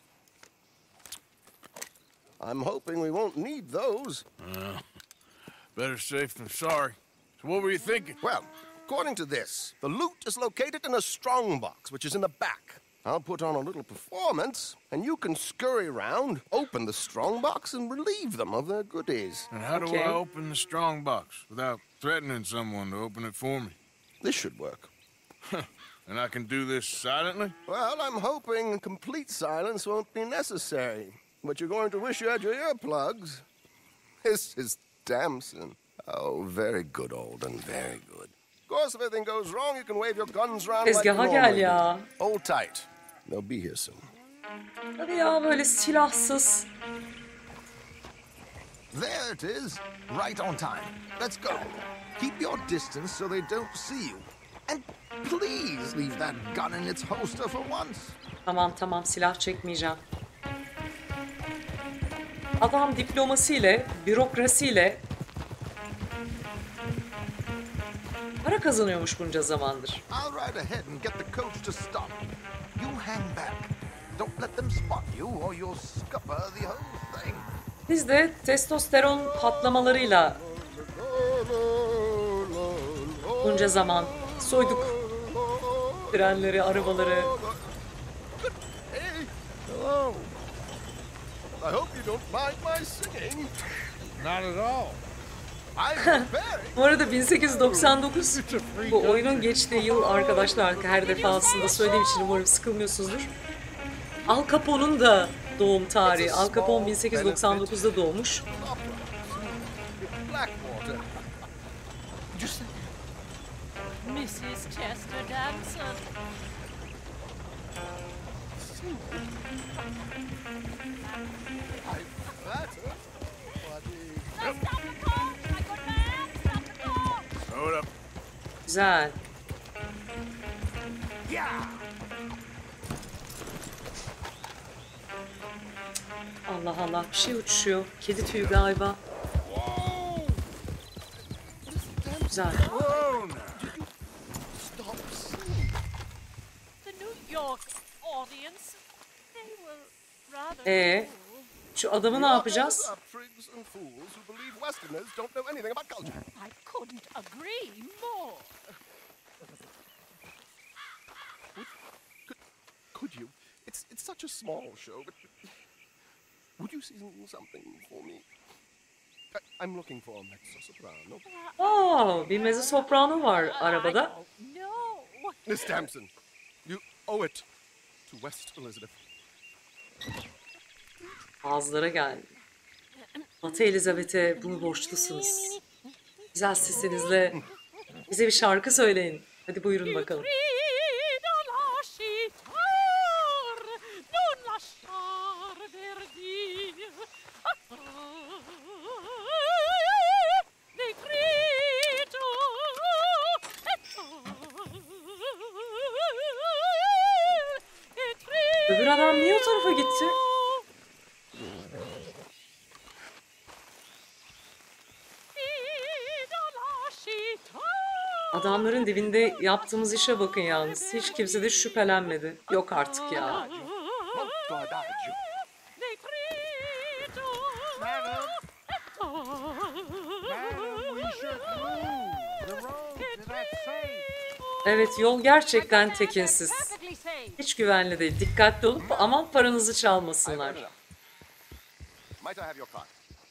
I'm hoping we won't need those. Better safe than sorry. So what were you thinking? Well, according to this, the loot is located in a strongbox, which is in the back. I'll put on a little performance, and you can scurry around, open the strongbox, and relieve them of their goodies. And how do Okay. I open the strong box without threatening someone to open it for me? This should work. And I can do this silently? Well, I'm hoping complete silence won't be necessary. But you're going to wish you had your earplugs. This is Damson. Oh, very good, Alden, very good. Of course, if anything goes wrong, you can wave your guns around like you Tezgaha gel normally ya. do. Hold tight. They'll be here soon. Hadi ya, böyle silahsız. There it is. Right on time. Let's go. Keep your distance so they don't see you. And please leave that gun in its holster for once. Tamam, silah çekmeyeceğim. Adam diplomasıyla, bürokrasiyle para kazanıyormuş bunca zamandır. I'll ride ahead and get the coach to stop. You hang back. Don't let them spot you or you'll scupper the whole thing. Biz de testosteron patlamalarıyla bunca zaman soyduk trenleri, arabaları. Hey, hello. I hope you don't mind my singing. Not at all. Bu arada 1899 bu oyunun geçtiği yıl arkadaşlar, her defasında söylediğim için umarım sıkılmıyorsunuzdur. Al Capone'un da doğum tarihi. Al Capone 1899'da doğmuş. Mrs. Chester Damson. Güzel. Allah Allah, bir şey uçuşuyor. Kedi tüyü galiba. Güzel. The New York audience, they were rather Şu adamı ne yapacağız? I couldn't agree more. Could you? It's such a small show, but would you sing something for me? I'm looking for a mezzo-soprano. Bir mezzo soprano var arabada. No. Miss Damson, you owe it to West Elizabeth. Ağızlara geldi. Batı Elizabeth'e bunu borçlusunuz. Güzel sesinizle bize bir şarkı söyleyin. Hadi buyurun bakalım. Öbür adam niye o tarafa gitti? Adamların dibinde yaptığımız işe bakın yalnız. Hiç kimse de şüphelenmedi. Yok artık ya. Evet, yol gerçekten tekinsiz. Hiç güvenli değil. Dikkatli olup aman paranızı çalmasınlar. Might I have your card?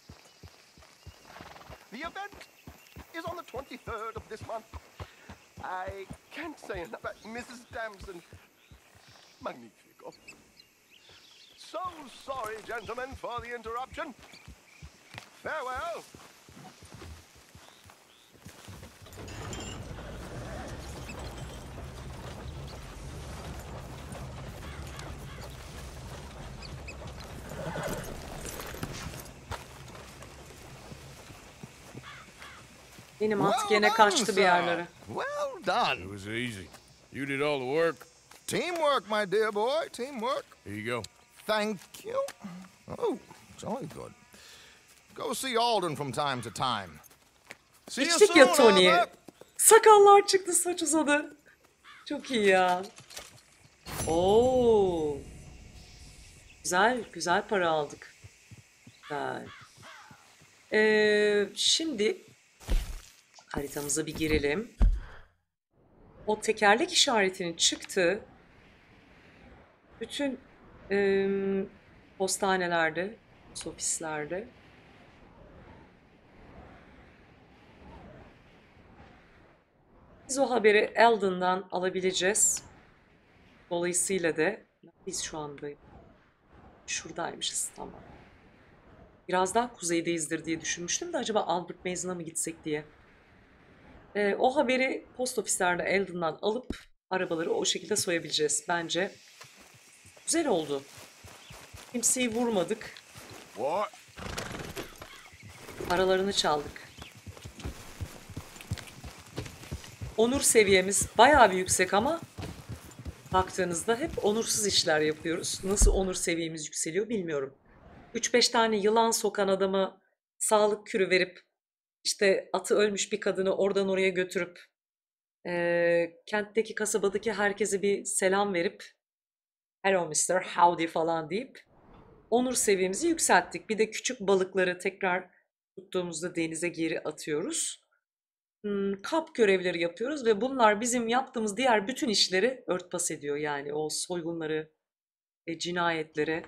The event is on the 23rd of this month. I can't say enough about Mrs. Damson. Magnifico. So sorry, gentlemen, for the interruption. Farewell. Benim at gene kaçtı bir yerlere. Well done. It was easy. You did all the work. Teamwork, my dear boy. Teamwork. Here you go. Thank you. Oh, jolly good. Go see Alden from time to time. See you İçtik soon, ya Tony'ye. Albert. Sakallar çıktı, saç uzadı. Çok iyi ya. Oo. Güzel, güzel para aldık. Güzel. Şimdi haritamıza bir girelim. O tekerlek işaretinin çıktığı bütün postanelerde, ofislerde biz o haberi Eldon'dan alabileceğiz. Dolayısıyla da biz şu anda Şuradaymışız, tamam. Biraz daha kuzeydeyizdir diye düşünmüştüm de acaba Albert Mason'a mı gitsek diye. O haberi post ofislerde Eldon'dan alıp arabaları o şekilde soyabileceğiz. Bence güzel oldu. Kimseyi vurmadık. What? Paralarını çaldık. Onur seviyemiz bayağı bir yüksek ama baktığınızda hep onursuz işler yapıyoruz. Nasıl onur seviyemiz yükseliyor bilmiyorum. 3-5 tane yılan sokan adama sağlık kürü verip işte atı ölmüş bir kadını oradan oraya götürüp kentteki kasabadaki herkese bir selam verip "Hello Mr. Howdy" falan deyip onur seviyemizi yükselttik. Bir de küçük balıkları tekrar tuttuğumuzda denize geri atıyoruz. Kap görevleri yapıyoruz ve bunlar bizim yaptığımız diğer bütün işleri örtbas ediyor. Yani o soygunları ve cinayetleri.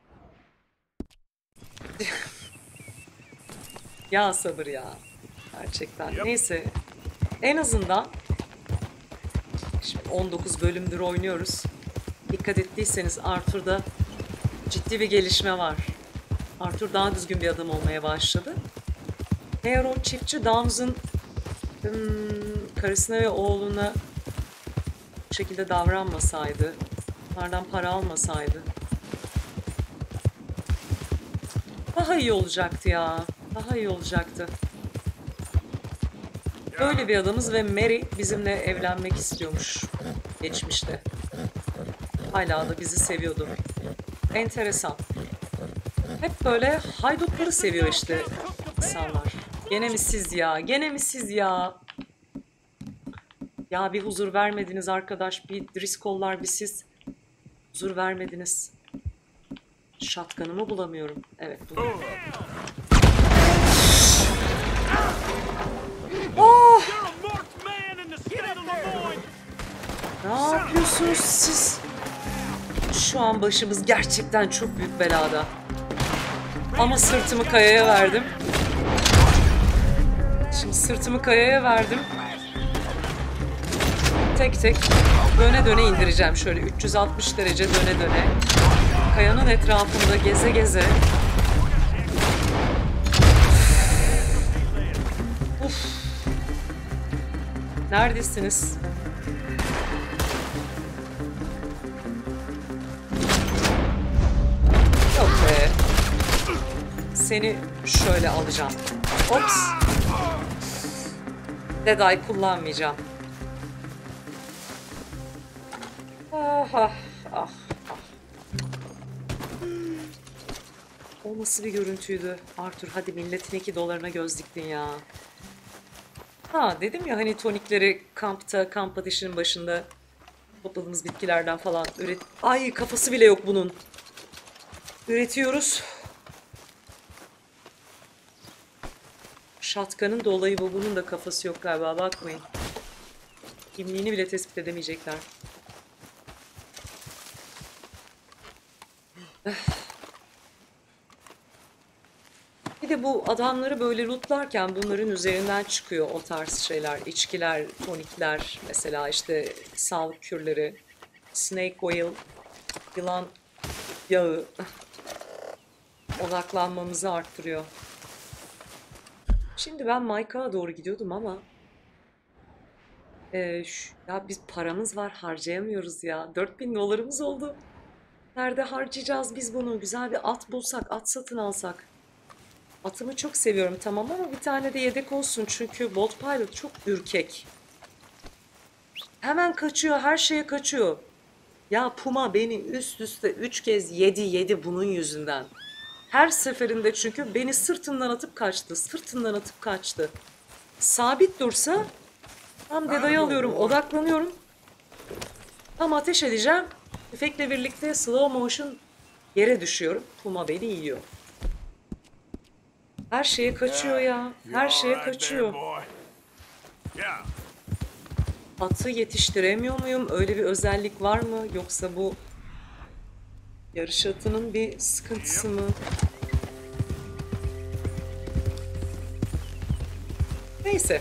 Ya sabır ya. Gerçekten. Neyse. En azından şimdi 19 bölümdür oynuyoruz. Dikkat ettiyseniz Arthur'da ciddi bir gelişme var. Arthur daha düzgün bir adam olmaya başladı. Eğer o çiftçi Downes'ın karısına ve oğluna bu şekilde davranmasaydı, onlardan para almasaydı daha iyi olacaktı ya. Daha iyi olacaktı. Böyle bir adamız ve Mary bizimle evlenmek istiyormuş geçmişte. Hala da bizi seviyordu. Enteresan. Hep böyle haydutları seviyor işte insanlar. Gene mi siz ya? Gene mi siz ya? Ya bir huzur vermediniz arkadaş. Bir Driscoll'lar, bir siz. Huzur vermediniz. Shotgun'ımı bulamıyorum. Evet, buldum. Oh! Ne yapıyorsunuz siz? Şu an başımız gerçekten çok büyük belada. Ama sırtımı kayaya verdim. Şimdi sırtımı kayaya verdim. Tek tek döne döne indireceğim. Şöyle 360 derece döne döne. Kayanın etrafında geze geze. Uf. Neredesiniz? Yok be. Seni şöyle alacağım. Ops. Dead Eye kullanmayacağım. Ah ah ah ah. O nasıl bir görüntüydü? Arthur hadi milletin $2 göz diktin ya. Ha dedim ya hani tonikleri kampta, kamp ateşinin başında topladığımız bitkilerden falan Ay kafası bile yok bunun. Üretiyoruz. Shotgun'ın da olayı bu. Bunun da kafası yok galiba. Bakmayın. Kimliğini bile tespit edemeyecekler. Bir de bu adamları böyle lootlarken bunların üzerinden çıkıyor o tarz şeyler. İçkiler, tonikler, mesela işte sağlık kürleri, snake oil, yılan yağı odaklanmamızı arttırıyor. Şimdi ben Mike'a doğru gidiyordum ama ya biz paramız var, harcayamıyoruz ya. $4000 oldu. Nerede harcayacağız biz bunu? Güzel bir at bulsak, at satın alsak. Atımı çok seviyorum tamam ama bir tane de yedek olsun. Çünkü Bolt Pilot çok ürkek. Hemen kaçıyor, her şeye kaçıyor. Ya Puma beni üst üste 3 kez yedi bunun yüzünden. Her seferinde çünkü beni sırtından atıp kaçtı. Sırtından atıp kaçtı. Sabit dursa tam dedayı alıyorum, odaklanıyorum. Tam ateş edeceğim. Tüfekle birlikte slow motion yere düşüyorum. Puma beni yiyor. Her şeye kaçıyor ya. Her şeye kaçıyor. Atı yetiştiremiyor muyum? Öyle bir özellik var mı? Yoksa bu yarış atının bir sıkıntısı mı? Neyse.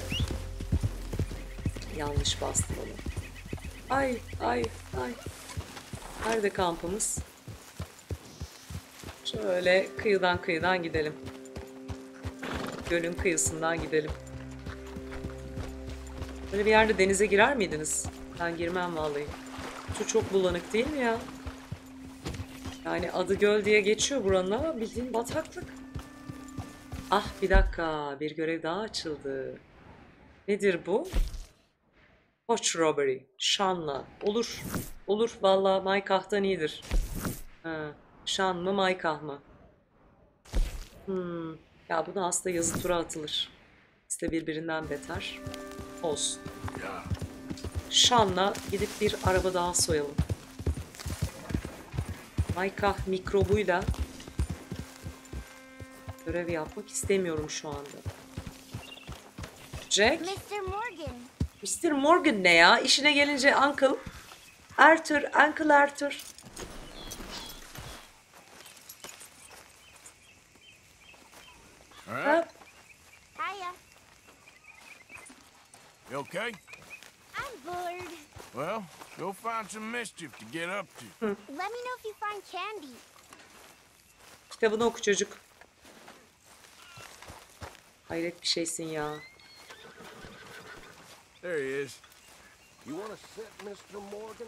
Yanlış bastım onu. Ay. Nerede kampımız? Şöyle kıyıdan gidelim. Gölün kıyısından gidelim. Böyle bir yerde denize girer miydiniz? Ben girmem vallahi. Su çok bulanık değil mi ya? Yani adı göl diye geçiyor buranın ama bildiğin bataklık. Ah bir dakika, bir görev daha açıldı. Nedir bu? Poach robbery. Sean'la. Olur. Olur valla, Maykah'tan iyidir. Ha. Sean mı Maykah mı? Ya buna aslında yazı tura atılır. İşte birbirinden beter. Olsun. Sean'la gidip bir araba daha soyalım. Maykah mikrobuyla görev yapmak istemiyorum şu anda. Jack? Mr. Morgan. Mr. Morgan ne ya? İşine gelince Uncle Arthur, Uncle Arthur. All right. Hiya. You okay? I'm bored. Well, go find some mischief to get up to. Let me know if you find candy. Kitabını oku çocuk. Hayret bir şeysin ya. There he is. You want to sit, Mr. Morgan?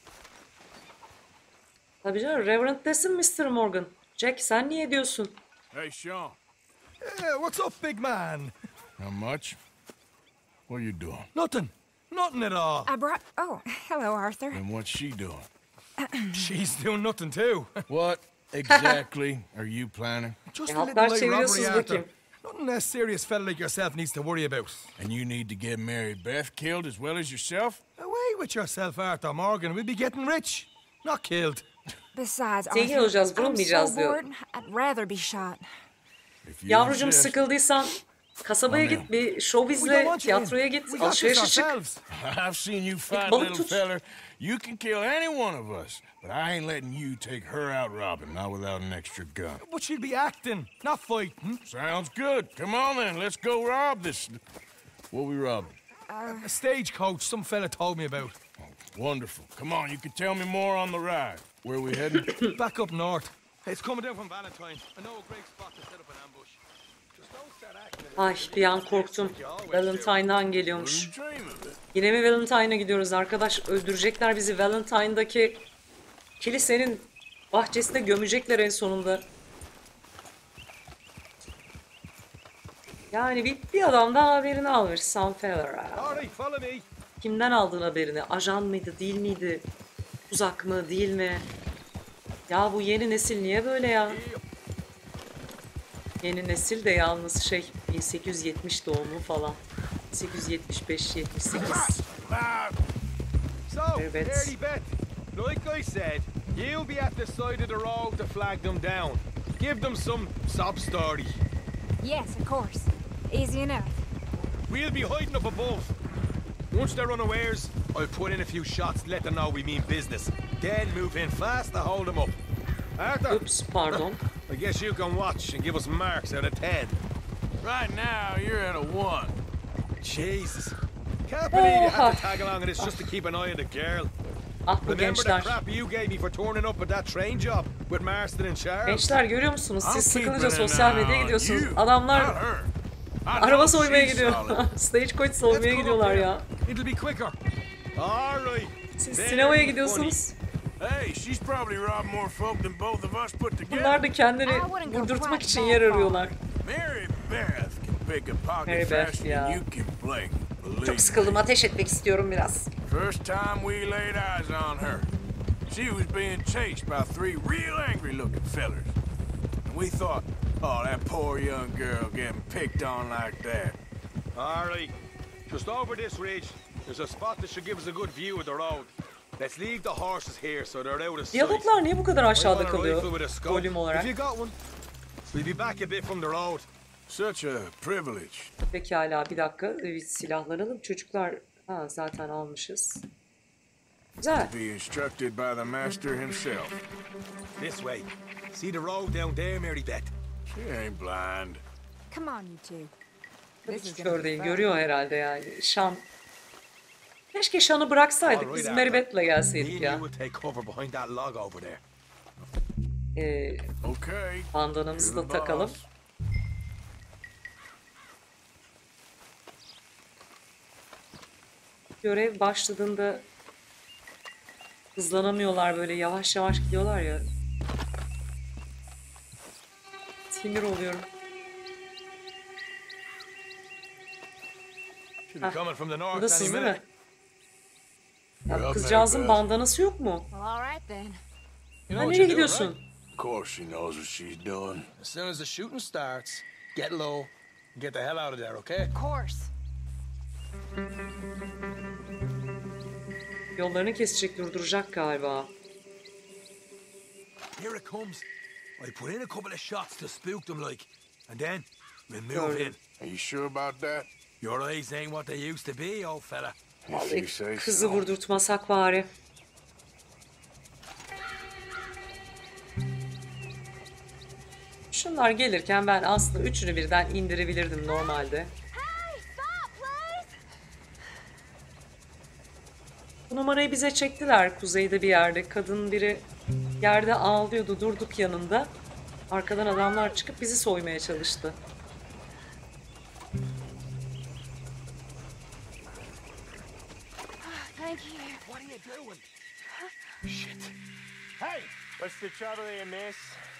Tabii canım, Reverend desin Mr. Morgan. Jack sen niye diyorsun? Hey, Sean. Yeah, what's up, big man? Not much. What are you doing? Nothing. Nothing at all. I brought... Oh, hello, Arthur. And what's she doing? She's doing nothing, too. What exactly are you planning? Just Ya a little hatlar light robbery, çeviriyorsunuz Arthur. bakayım. Nothing a serious fella like yourself needs to worry about. And you need to get Mary Beth killed as well as yourself? Away with yourself, Arthur Morgan. We'll be getting rich, not killed. Besides, Zengin Arthur, olacağız, I'm so vurulmayacağız diyor. bored, I'd rather be shot. If you Yavrucuğum insist. sıkıldıysan kasabaya git, bir şov We don't izle, want you in. tiyatroya git, We got this alışverişe çık. ourselves. I've seen you fight, balık little tut. feller. You can kill any one of us, but I ain't letting you take her out robbing, not without an extra gun. But she'll be acting, not fighting. Sounds good. Come on then, let's go rob this. What we robbing? A stagecoach some fella told me about. Wonderful. Come on, you can tell me more on the ride. Where we heading? Back up north. It's coming down from Valentine. I know a great spot to set up an ambush. Just don't start acting. Ay bir an korktum. Valentine'dan geliyormuş. Yine mi Valentine'a gidiyoruz arkadaş? Öldürecekler bizi. Valentine'daki kilisenin bahçesinde gömecekler en sonunda. Yani bir adamdan haberini almış Sam Feller. Alright, follow me. Kimden aldın haberini? Ajan mıydı, değil miydi? Uzak mı, değil mi? Ya bu yeni nesil niye böyle ya? Yeni nesil de yalnız 1870 doğumlu falan. 1875, 78. So, Evet. Early Bet, like I said, you'll be at the side of the road to flag them down. Give them some sob story. Yes, of course. Easy enough. We'll be hiding up above. Once they're unawares, I'll put in a few shots to let them know we mean business. Then move in fast to hold them up. Arthur, Oops, pardon. I guess you can watch and give us marks out of 10. Right now, you're at a 1. Jesus. Can't believe you had to Oh. tag along in this just to keep an eye on the girl. Ah bu Remember the gençler. crap you gave me for turning up at that train job with Marston and Charles? Gençler görüyor musunuz? Siz I'm sıkılınca keeping an sosyal eye medyaya on gidiyorsunuz. you, Adamlar not her. I araba know soymaya she's gidiyor. solid. Stagecoach Let's soymaya go gidiyorlar up ya. there. It'll be quicker. All right. Siz There sinemaya you gidiyorsunuz. Hey, she's probably robbed more folk than both of us put together. Bunlar da kendini vurdurtmak için yer arıyorlar. Mary Beth can pick a Mary pocket Beth faster ya. than you can blink. Believe Çok sıkıldım. Ateş etmek istiyorum biraz. First time we laid eyes on her, she was being chased by 3 real angry-looking fellers. And we thought, oh, that poor young girl getting picked on like that. All right. Just over this ridge, there's a spot that should give us a good view of the road. Let's leave the horses here so they're out of sight. Diyaloglar niye bu kadar aşağıda I want a rifle kalıyor with a scope. volüm olarak? If you got one, we'll be back a bit from the road. Such a privilege. Pekala bir dakika. Bir silahlanalım. Çocuklar zaten almışız. Güzel. Be instructed by the master himself. This way. See the road down there, Mary Beth? She ain't blind. Come on, you two. This is Hiç gonna kör be değil. fun. Görüyor herhalde yani. Şan. Keşke Şan'ı bıraksaydık. Biz Mary Beth'le Me gelseydik and ya. you will take cover behind that log over there. bandanamızı da takalım. Görev başladığında hızlanamıyorlar, böyle yavaş yavaş gidiyorlar ya. Sinir oluyorum. Buradasınız değil mi? Ya, kızcağızın bandanası yok mu? Ha, nereye gidiyorsun? Of course she knows what she's doing. As soon as the shooting starts, get low, get the hell out of there, okay? Of course. Yollarını kesecek, durduracak galiba. Here it comes. I put in a couple of shots to spook them like, and then we'll move in. Are you sure about that? Your eyes ain't what they used to be, old fella. Vallahi kızı vurdurtmasak bari. Şunlar gelirken ben aslında üçünü birden indirebilirdim normalde. Bu numarayı bize çektiler kuzeyde bir yerde. Kadın biri yerde ağlıyordu, durduk yanında. Arkadan adamlar çıkıp bizi soymaya çalıştı. Thank you. What are you doing? Shit. Hey, what's the trouble here, miss?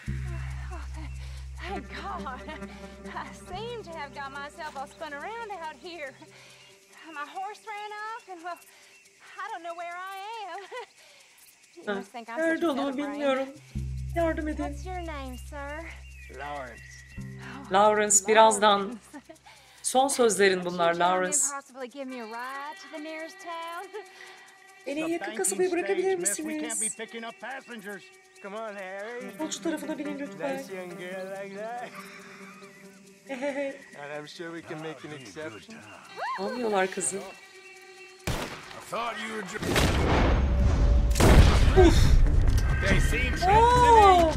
Thank God. I seem to have got myself all spun around out here. My horse ran off, and well, I don't know where I am. You must think I'm such a Nerede olduğumu scatterbrain. bilmiyorum. Yardım edin. What's your name, sir? Lawrence. Lawrence, birazdan. Son sözlerin bunlar, Lawrence. Possibly give me a ride to the nearest town? Beni yakın kasabaya bırakabilir misiniz? Come on, Harry. Yolcu tarafına binin lütfen. Nice young girl like that. And I'm sure we can make an exception. Almıyorlar kızı. I thought you were just... They seem Oo!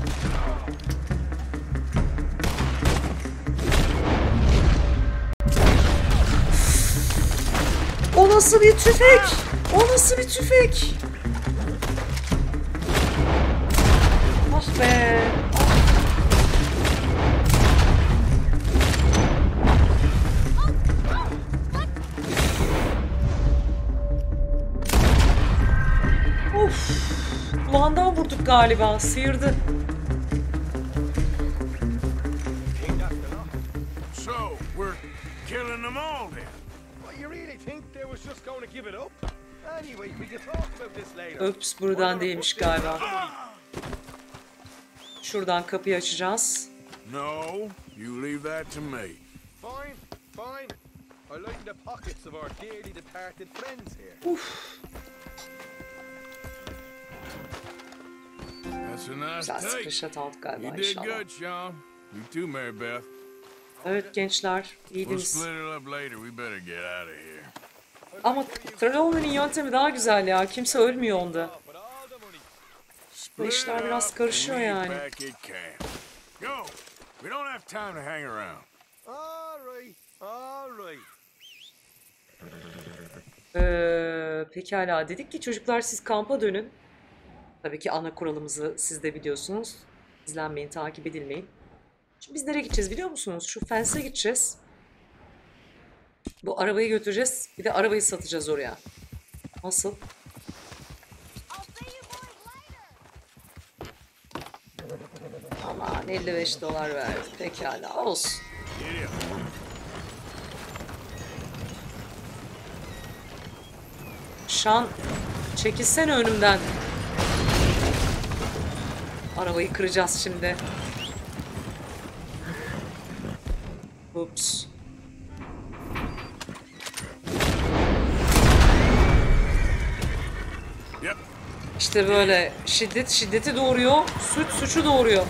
O nasıl bir tüfek? O nasıl bir tüfek? Ah be. Of. Kulağından vurduk galiba. Sıyırdı. So, we're killing them all then? What, you really think they was just going to give it up? Anyway, we can talk about this later. Öps buradan değilmiş galiba. Şuradan kapıyı açacağız. No, you leave that to me. Fine, fine. I lighten the pockets of our dearly departed friends here. That's a nice Güzel take. screenshot aldık galiba You did inşallah. good, Sean. You too, Mary Beth. Evet gençler, We'll iyiydiniz. split it up later. We better get out of here. Ama Trelawney'nin yöntemi daha güzel ya. Kimse ölmüyor onda. Bu Split işler it biraz up karışıyor and meet yani. back at camp. Go. We don't have time to hang around. All right, all right. Pekala dedik ki çocuklar siz kampa dönün. Tabii ki ana kuralımızı siz de biliyorsunuz. İzlenmeyin, takip edilmeyin. Şimdi biz nereye gideceğiz biliyor musunuz? Şu fence'e gideceğiz. Bu arabayı götüreceğiz. Bir de arabayı satacağız oraya. Nasıl? Aman $55 verdi. Pekala olsun. Şan çekilsene önümden. Arabayı kıracağız şimdi. Ups. İşte böyle şiddet şiddeti doğuruyor, suç suçu doğuruyor.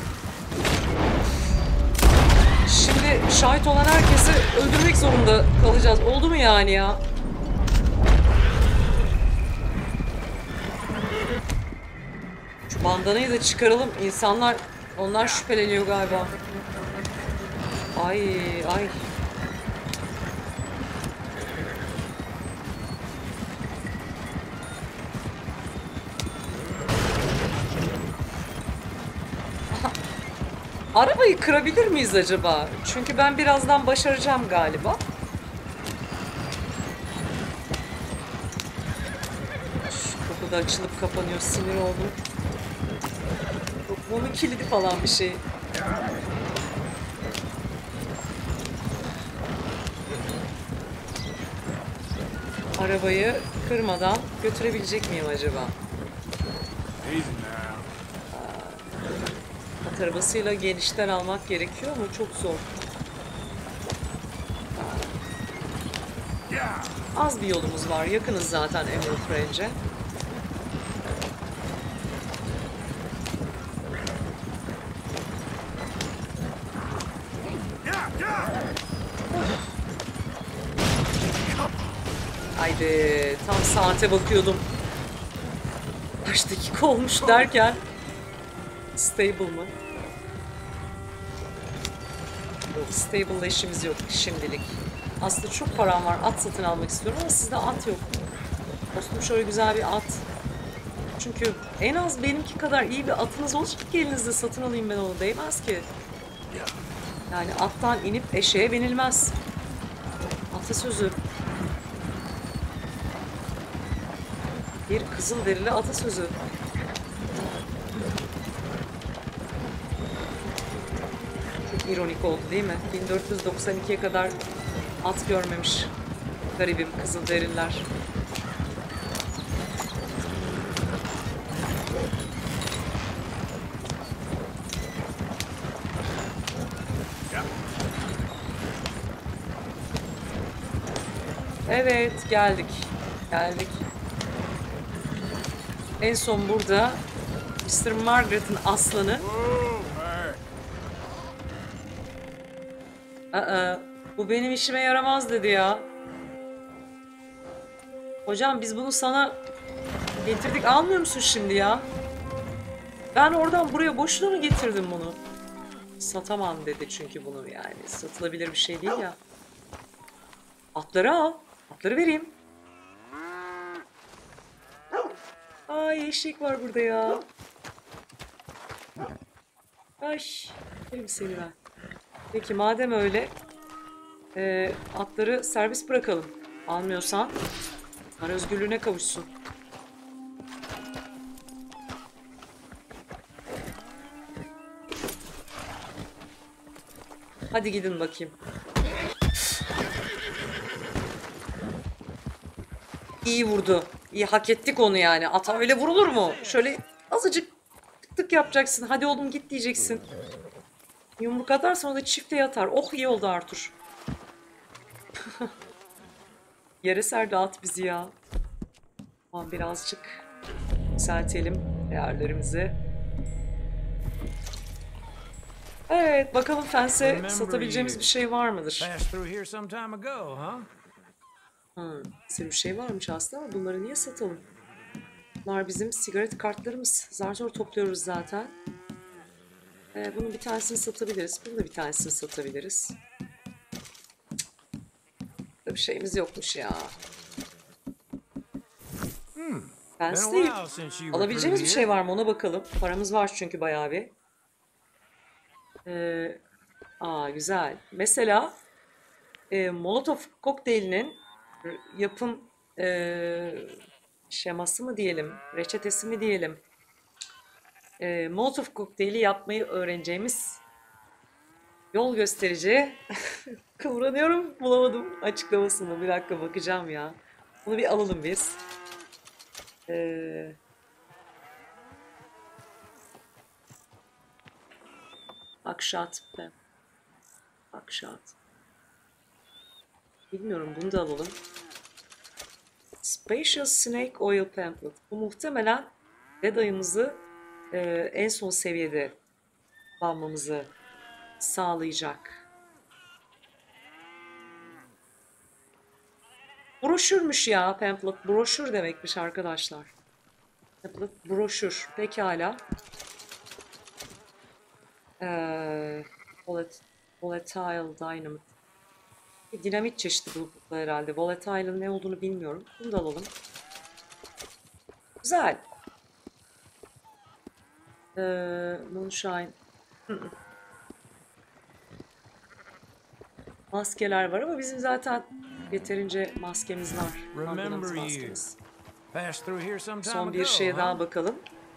Şimdi şahit olan herkesi öldürmek zorunda kalacağız. Oldu mu yani ya? Şu bandanayı da çıkaralım. İnsanlar, onlar şüpheleniyor galiba. Ay ay. Arabayı kırabilir miyiz acaba? Çünkü ben birazdan başaracağım galiba. Şu kapı da açılıp kapanıyor. Sinir oldum. Yok, bunun kilidi falan bir şey. Arabayı kırmadan götürebilecek miyim acaba? At arabasıyla genişten almak gerekiyor ama çok zor. Az bir yolumuz var. Yakınız zaten Emerald Range'e. Haydi, tam saate bakıyordum. Kaç dakika olmuş derken. Stable mı? Yok, stable işimiz yok şimdilik. Aslında çok param var. At satın almak istiyorum ama sizde at yok. Dostum şöyle güzel bir at. Çünkü en az benimki kadar iyi bir atınız olacak ki elinizde satın alayım ben onu. Değmez ki. Yani attan inip eşeğe binilmez. Atasözü. Bir Kızılderili atasözü. Çok ironik oldu değil mi? 1492'ye kadar at görmemiş garibim Kızılderililer. Evet, geldik. Geldik. En son burada Mr. Margaret'ın aslanı. Bu benim işime yaramaz dedi ya. Hocam biz bunu sana getirdik, almıyor musun şimdi ya? Ben oradan buraya boşuna mı getirdim bunu? Satamam dedi çünkü bunu yani. Satılabilir bir şey değil ya. Atları al. Atları vereyim. Ay eşek var burada ya. Ay. Verim seni ben. Peki madem öyle. Atları serbest bırakalım. Almıyorsan. Ara özgürlüğüne kavuşsun. Hadi gidin bakayım. İyi vurdu. İyi, hak ettik onu yani. Ata öyle vurulur mu? Şöyle azıcık tık tık yapacaksın. Hadi oğlum git diyeceksin. Yumruk atarsan o da çifte yatar. Oh iyi oldu Arthur. Yere serdi at bizi ya. Aman birazcık yükseltelim değerlerimizi. Evet bakalım Fence'e satabileceğimiz bir şey var mıdır? Size bir şey varmış aslında ama bunları niye satalım? Bunlar bizim sigaret kartlarımız. Zar zor topluyoruz zaten. Bunun bir tanesini satabiliriz. Bunun da bir tanesini satabiliriz. Bir şeyimiz yokmuş ya. Fence'deyim. Alabileceğimiz bir şey var mı ona bakalım. Paramız var çünkü bayağı bir. Güzel. Mesela Molotov kokteylinin yapım şeması mı diyelim, reçetesi mi diyelim. Molotov kokteyli yapmayı öğreneceğimiz yol gösterici. Kıvranıyorum, bulamadım açıklamasını. Bir dakika bakacağım ya. Bunu bir alalım biz. Akşat. Akşat. Bilmiyorum, bunu da alalım. Special Snake Oil Pamphlet. Bu muhtemelen Dead'ayımızı en son seviyede kullanmamızı sağlayacak. Broşürmüş ya pamphlet. Broşür demekmiş arkadaşlar. Pamphlet, broşür. Pekala. Volatile Dynamite. Bir dinamit çeşidi bu herhalde. Volatile'ın ne olduğunu bilmiyorum. Bunu da alalım. Güzel. Moonshine. maskeler var ama bizim zaten yeterince maskemiz var. Remember Ambulans you. maskemiz. Passed through here some time Son bir ago, şeye huh? daha bakalım.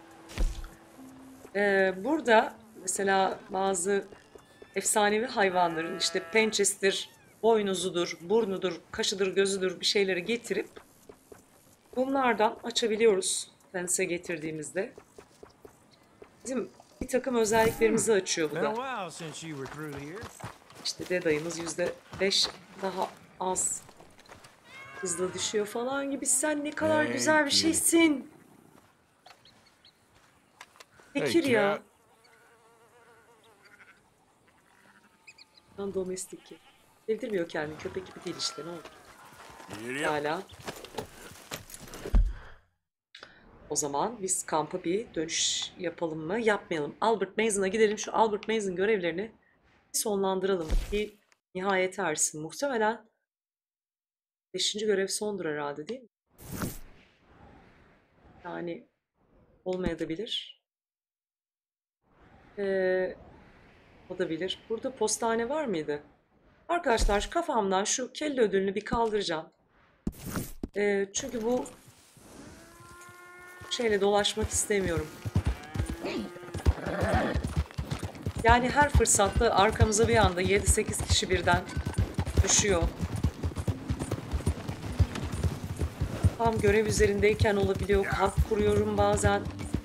Burada mesela bazı efsanevi hayvanların işte pençesidir, boynuzudur, burnudur, kaşıdır, gözüdür bir şeyleri getirip bunlardan açabiliyoruz fence'e getirdiğimizde. Bizim bir takım özelliklerimizi açıyor bu Been a da. while since you were through here. İşte Dead'ayımız %5 daha az hızla düşüyor falan gibi. Sen ne kadar Hey, güzel bir kid. şeysin. Tekir Hey, ya. cat. Tam domestik ki. Sevdirmiyor kendini. Köpek gibi değil işte. Ne oldu? Giddy up. Hala. O zaman biz kampa bir dönüş yapalım mı? Yapmayalım. Albert Mason'a gidelim. Şu Albert Mason görevlerini bir sonlandıralım. Bir nihayete ersin. Muhtemelen 5. görev sondur herhalde değil mi? Yani olmayabilir. Olabilir. Burada postane var mıydı? Arkadaşlar şu kafamdan şu kelle ödülünü bir kaldıracağım. Çünkü bu şeyle dolaşmak istemiyorum. Yani her fırsatta arkamıza bir anda 7-8 kişi birden düşüyor. Tam görev üzerindeyken olabiliyor. Kamp kuruyorum bazen.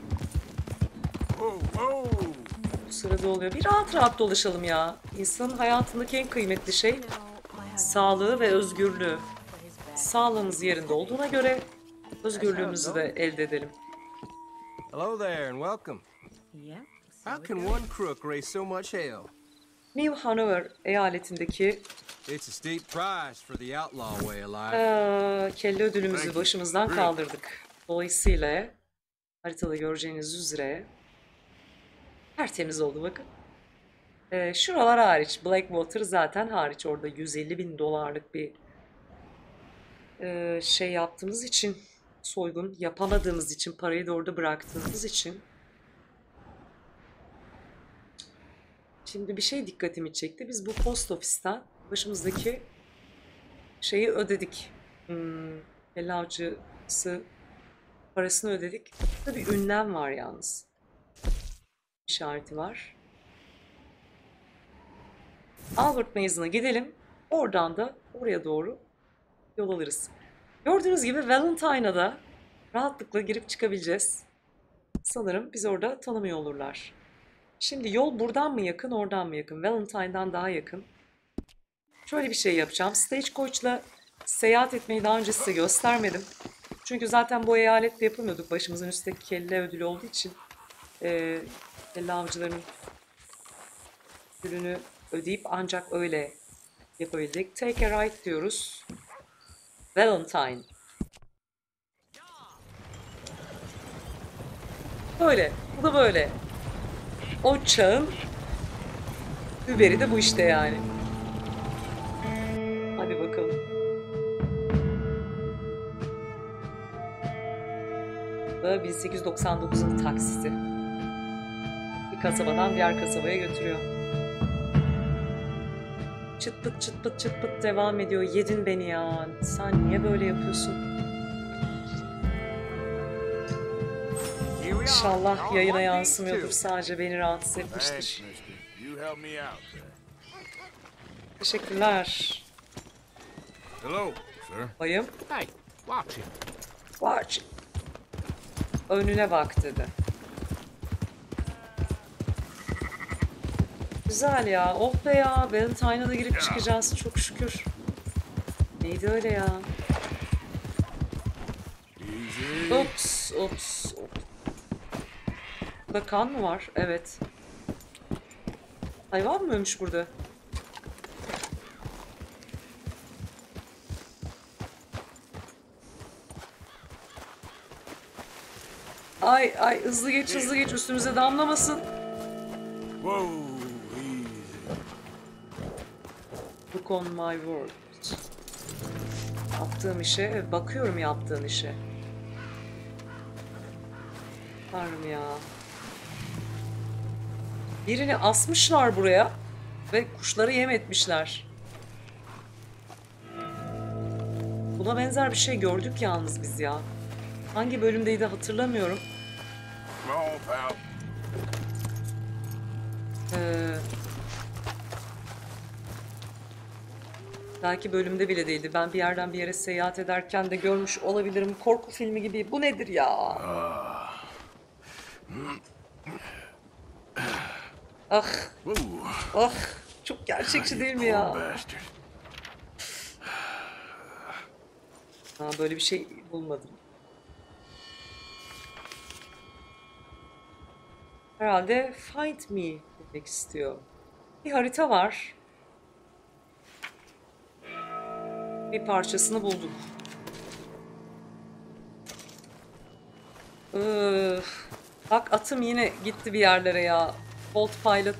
Bu sırada oluyor. Bir rahat rahat dolaşalım ya. İnsanın hayatındaki en kıymetli şey sağlığı ve özgürlüğü. Sağlığımız yerinde olduğuna göre özgürlüğümüzü de elde edelim. Hello there and welcome. How can one crook raise so much hell? New Hanover eyaletindeki It's a steep price for the outlaw way of life. kelle ödülümüzü başımızdan kaldırdık. Dolayısıyla haritada göreceğiniz üzere tertemiz oldu bakın. Şuralar hariç. Blackwater zaten hariç. Orada 150.000 dolarlık bir şey yaptığımız için, soygun yapamadığımız için, parayı da orada bıraktığımız için. Şimdi bir şey dikkatimi çekti. Biz bu post ofisten başımızdaki şeyi ödedik. Kelle avcısı parasını ödedik. Burada bir ünlem var yalnız. İşareti var. Albert Mason'a gidelim. Oradan da oraya doğru yol alırız. Gördüğünüz gibi Valentine'a da rahatlıkla girip çıkabileceğiz. Sanırım biz orada tanımıyor olurlar. Şimdi yol buradan mı yakın, oradan mı yakın? Valentine'dan daha yakın. Şöyle bir şey yapacağım. Stagecoach'la seyahat etmeyi daha önce size göstermedim. Çünkü zaten bu eyalette yapamıyorduk. Başımızın üstteki kelle ödülü olduğu için. Kelle avcılarının ödülünü ödeyip ancak öyle yapabildik. Take a ride diyoruz. Valentine. Böyle. Bu da böyle. O çağın Uber'i de bu işte yani. Hadi bakalım. Bu da 1899'un taksisi. Bir kasabadan diğer kasabaya götürüyor. Çıt pıt çıt pıt çıt pıt devam ediyor. Yedin beni ya. Sen niye böyle yapıyorsun? İnşallah yayına yansımıyordur. Sadece beni rahatsız etmiştir. Teşekkürler. Hello, sir. Bayım. Hey, watch it. Watch. Önüne bak dedi. Güzel ya. Oh be ya. Valentine'a da girip çıkacağız. Çok şükür. Neydi öyle ya? Ups, ups, ups. Burada kan mı var? Evet. Hayvan mı ölmüş burada? Ay ay hızlı geç hızlı geç üstümüze damlamasın. Whoa, easy. Look on my words. Yaptığım işe, bakıyorum yaptığın işe. Tanrım ya. Birini asmışlar buraya ve kuşları yem etmişler. Buna benzer bir şey gördük yalnız biz ya. Hangi bölümdeydi hatırlamıyorum. Belki bölümde bile değildi. Ben bir yerden bir yere seyahat ederken de görmüş olabilirim. Korku filmi gibi. Bu nedir ya? Ah. Ah. Çok gerçekçi değil mi ya? Ha, böyle bir şey bulmadım. Herhalde find me demek istiyor. Bir harita var. Bir parçasını buldum. Bak atım yine gitti bir yerlere ya. Bolt Pilot.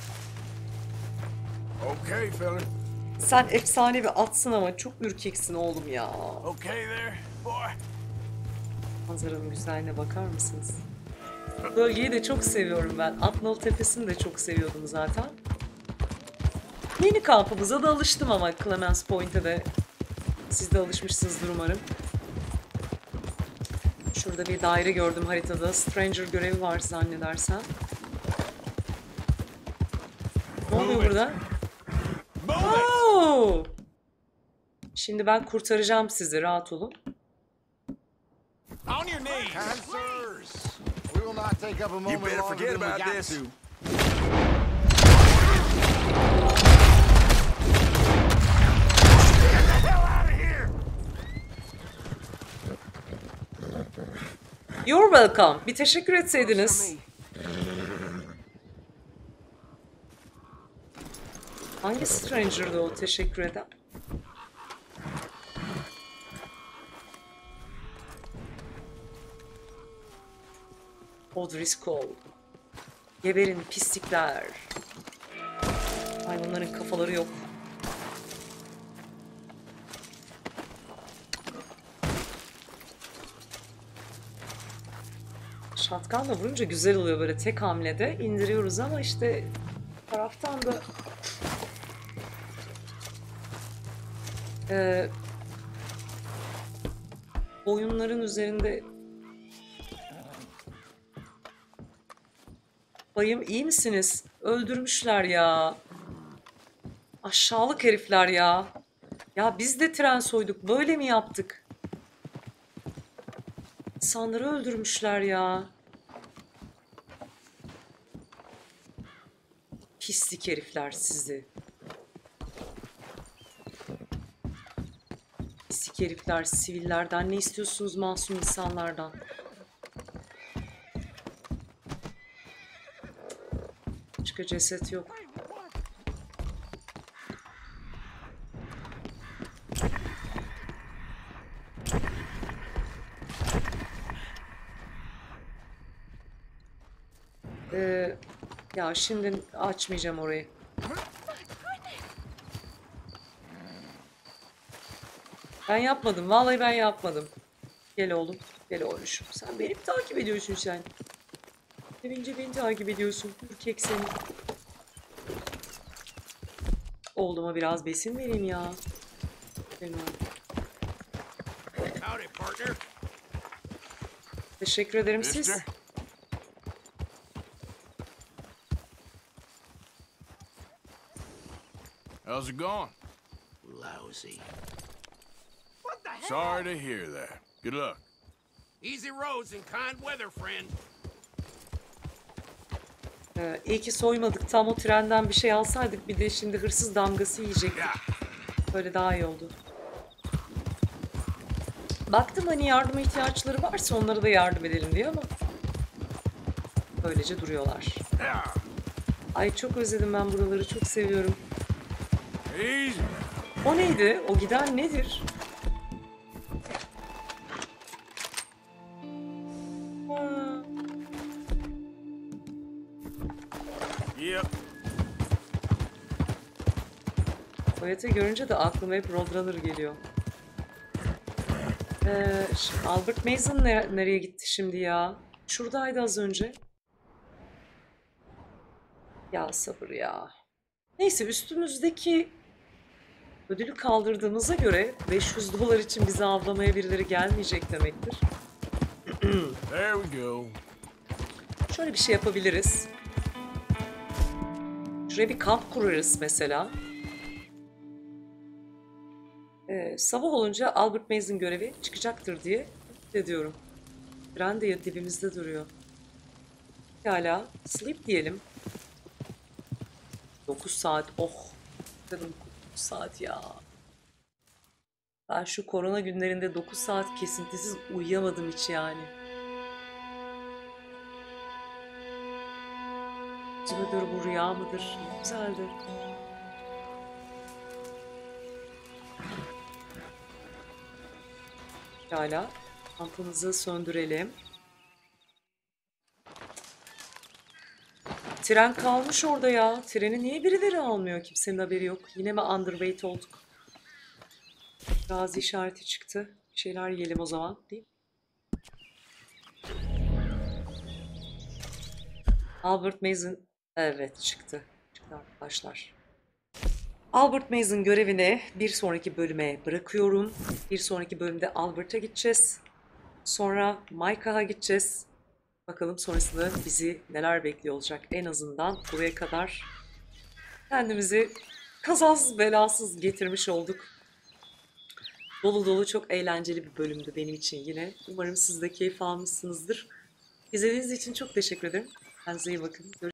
Okay, fella. Sen efsane bir atsın ama çok ürkeksin oğlum ya. Okay there, boy. Manzaranın güzelliğine bakar mısınız? Bölgeyi de çok seviyorum ben. Atnalı Tepesi'ni de çok seviyordum zaten. Yeni kampımıza da alıştım ama Clemens Point'e de. Siz de alışmışsınızdır umarım. Şurada bir daire gördüm haritada. Stranger görevi var zannedersem. Ne oluyor burada? Oh! Şimdi ben kurtaracağım sizi. Rahat olun. On your knees. Answers. We will not take up a moment You better longer forget than we about got this. to. Get the hell out of here! You're welcome. Bir teşekkür etseydiniz. Hangi Stranger'dı o teşekkür eden? O'Driscoll. Geberin pislikler. Hayvanların kafaları yok. Şatkanla vurunca güzel oluyor böyle tek hamlede. İndiriyoruz ama işte taraftan da oyunların üzerinde bayım iyi misiniz? Öldürmüşler ya. Aşağılık herifler ya. Ya biz de tren soyduk. Böyle mi yaptık? İnsanları öldürmüşler ya. Pislik herifler sizi. Pislik herifler sivillerden ne istiyorsunuz masum insanlardan? Başka ceset yok. Ya şimdi açmayacağım orayı. Ben yapmadım. Vallahi ben yapmadım. Gel oğlum. Gel oğluşum. Sen beni mi takip ediyorsun sen? Sevince beni takip ediyorsun. Ürkek seni. Oğluma biraz besin vereyim ya. Howdy, partner. Teşekkür ederim siz. How's it going? Lousy. What the hell? Sorry to hear that. Good luck. Easy roads and kind weather, friend. İyi ki soymadık. Tam o trenden bir şey alsaydık bir de şimdi hırsız damgası yiyecektik. Böyle daha iyi oldu. Baktım hani yardıma ihtiyaçları varsa onlara da yardım edelim diye ama böylece duruyorlar. Ay çok özledim ben buraları. Çok seviyorum. O neydi? O giden nedir? Yep. Toyota görünce de aklıma hep Roadrunner geliyor. Albert Mason nereye gitti şimdi ya? Şuradaydı az önce. Ya sabır ya. Neyse üstümüzdeki Ödülü kaldırdığımıza göre 500 dolar için bizi avlamaya birileri gelmeyecek demektir. There we go. Şöyle bir şey yapabiliriz. Şuraya bir kamp kurarız mesela. Sabah olunca Albert Mays'in görevi çıkacaktır diye umut ediyorum. Tren de dibimizde duruyor. Hala sleep diyelim. 9 saat. Oh. Dedim 9 saat ya. Ben şu korona günlerinde 9 saat kesintisiz uyuyamadım hiç yani. Acaba bu rüya mıdır? Ne güzeldir. Hala lampamızı söndürelim. Tren kalmış orada ya. Treni niye birileri almıyor? Kimsenin haberi yok. Yine mi underweight olduk? Gazi işareti çıktı. Bir şeyler yiyelim o zaman değil mi? Albert Mays'in... Evet çıktı. Çıktı arkadaşlar. Albert Mays'in görevini bir sonraki bölüme bırakıyorum. Bir sonraki bölümde Albert'a gideceğiz. Sonra Micah'a gideceğiz. Bakalım sonrasında bizi neler bekliyor olacak. En azından buraya kadar kendimizi kazasız belasız getirmiş olduk. Dolu dolu çok eğlenceli bir bölümdü benim için yine. Umarım siz de keyif almışsınızdır. İzlediğiniz için çok teşekkür ederim. Kendinize iyi bakın.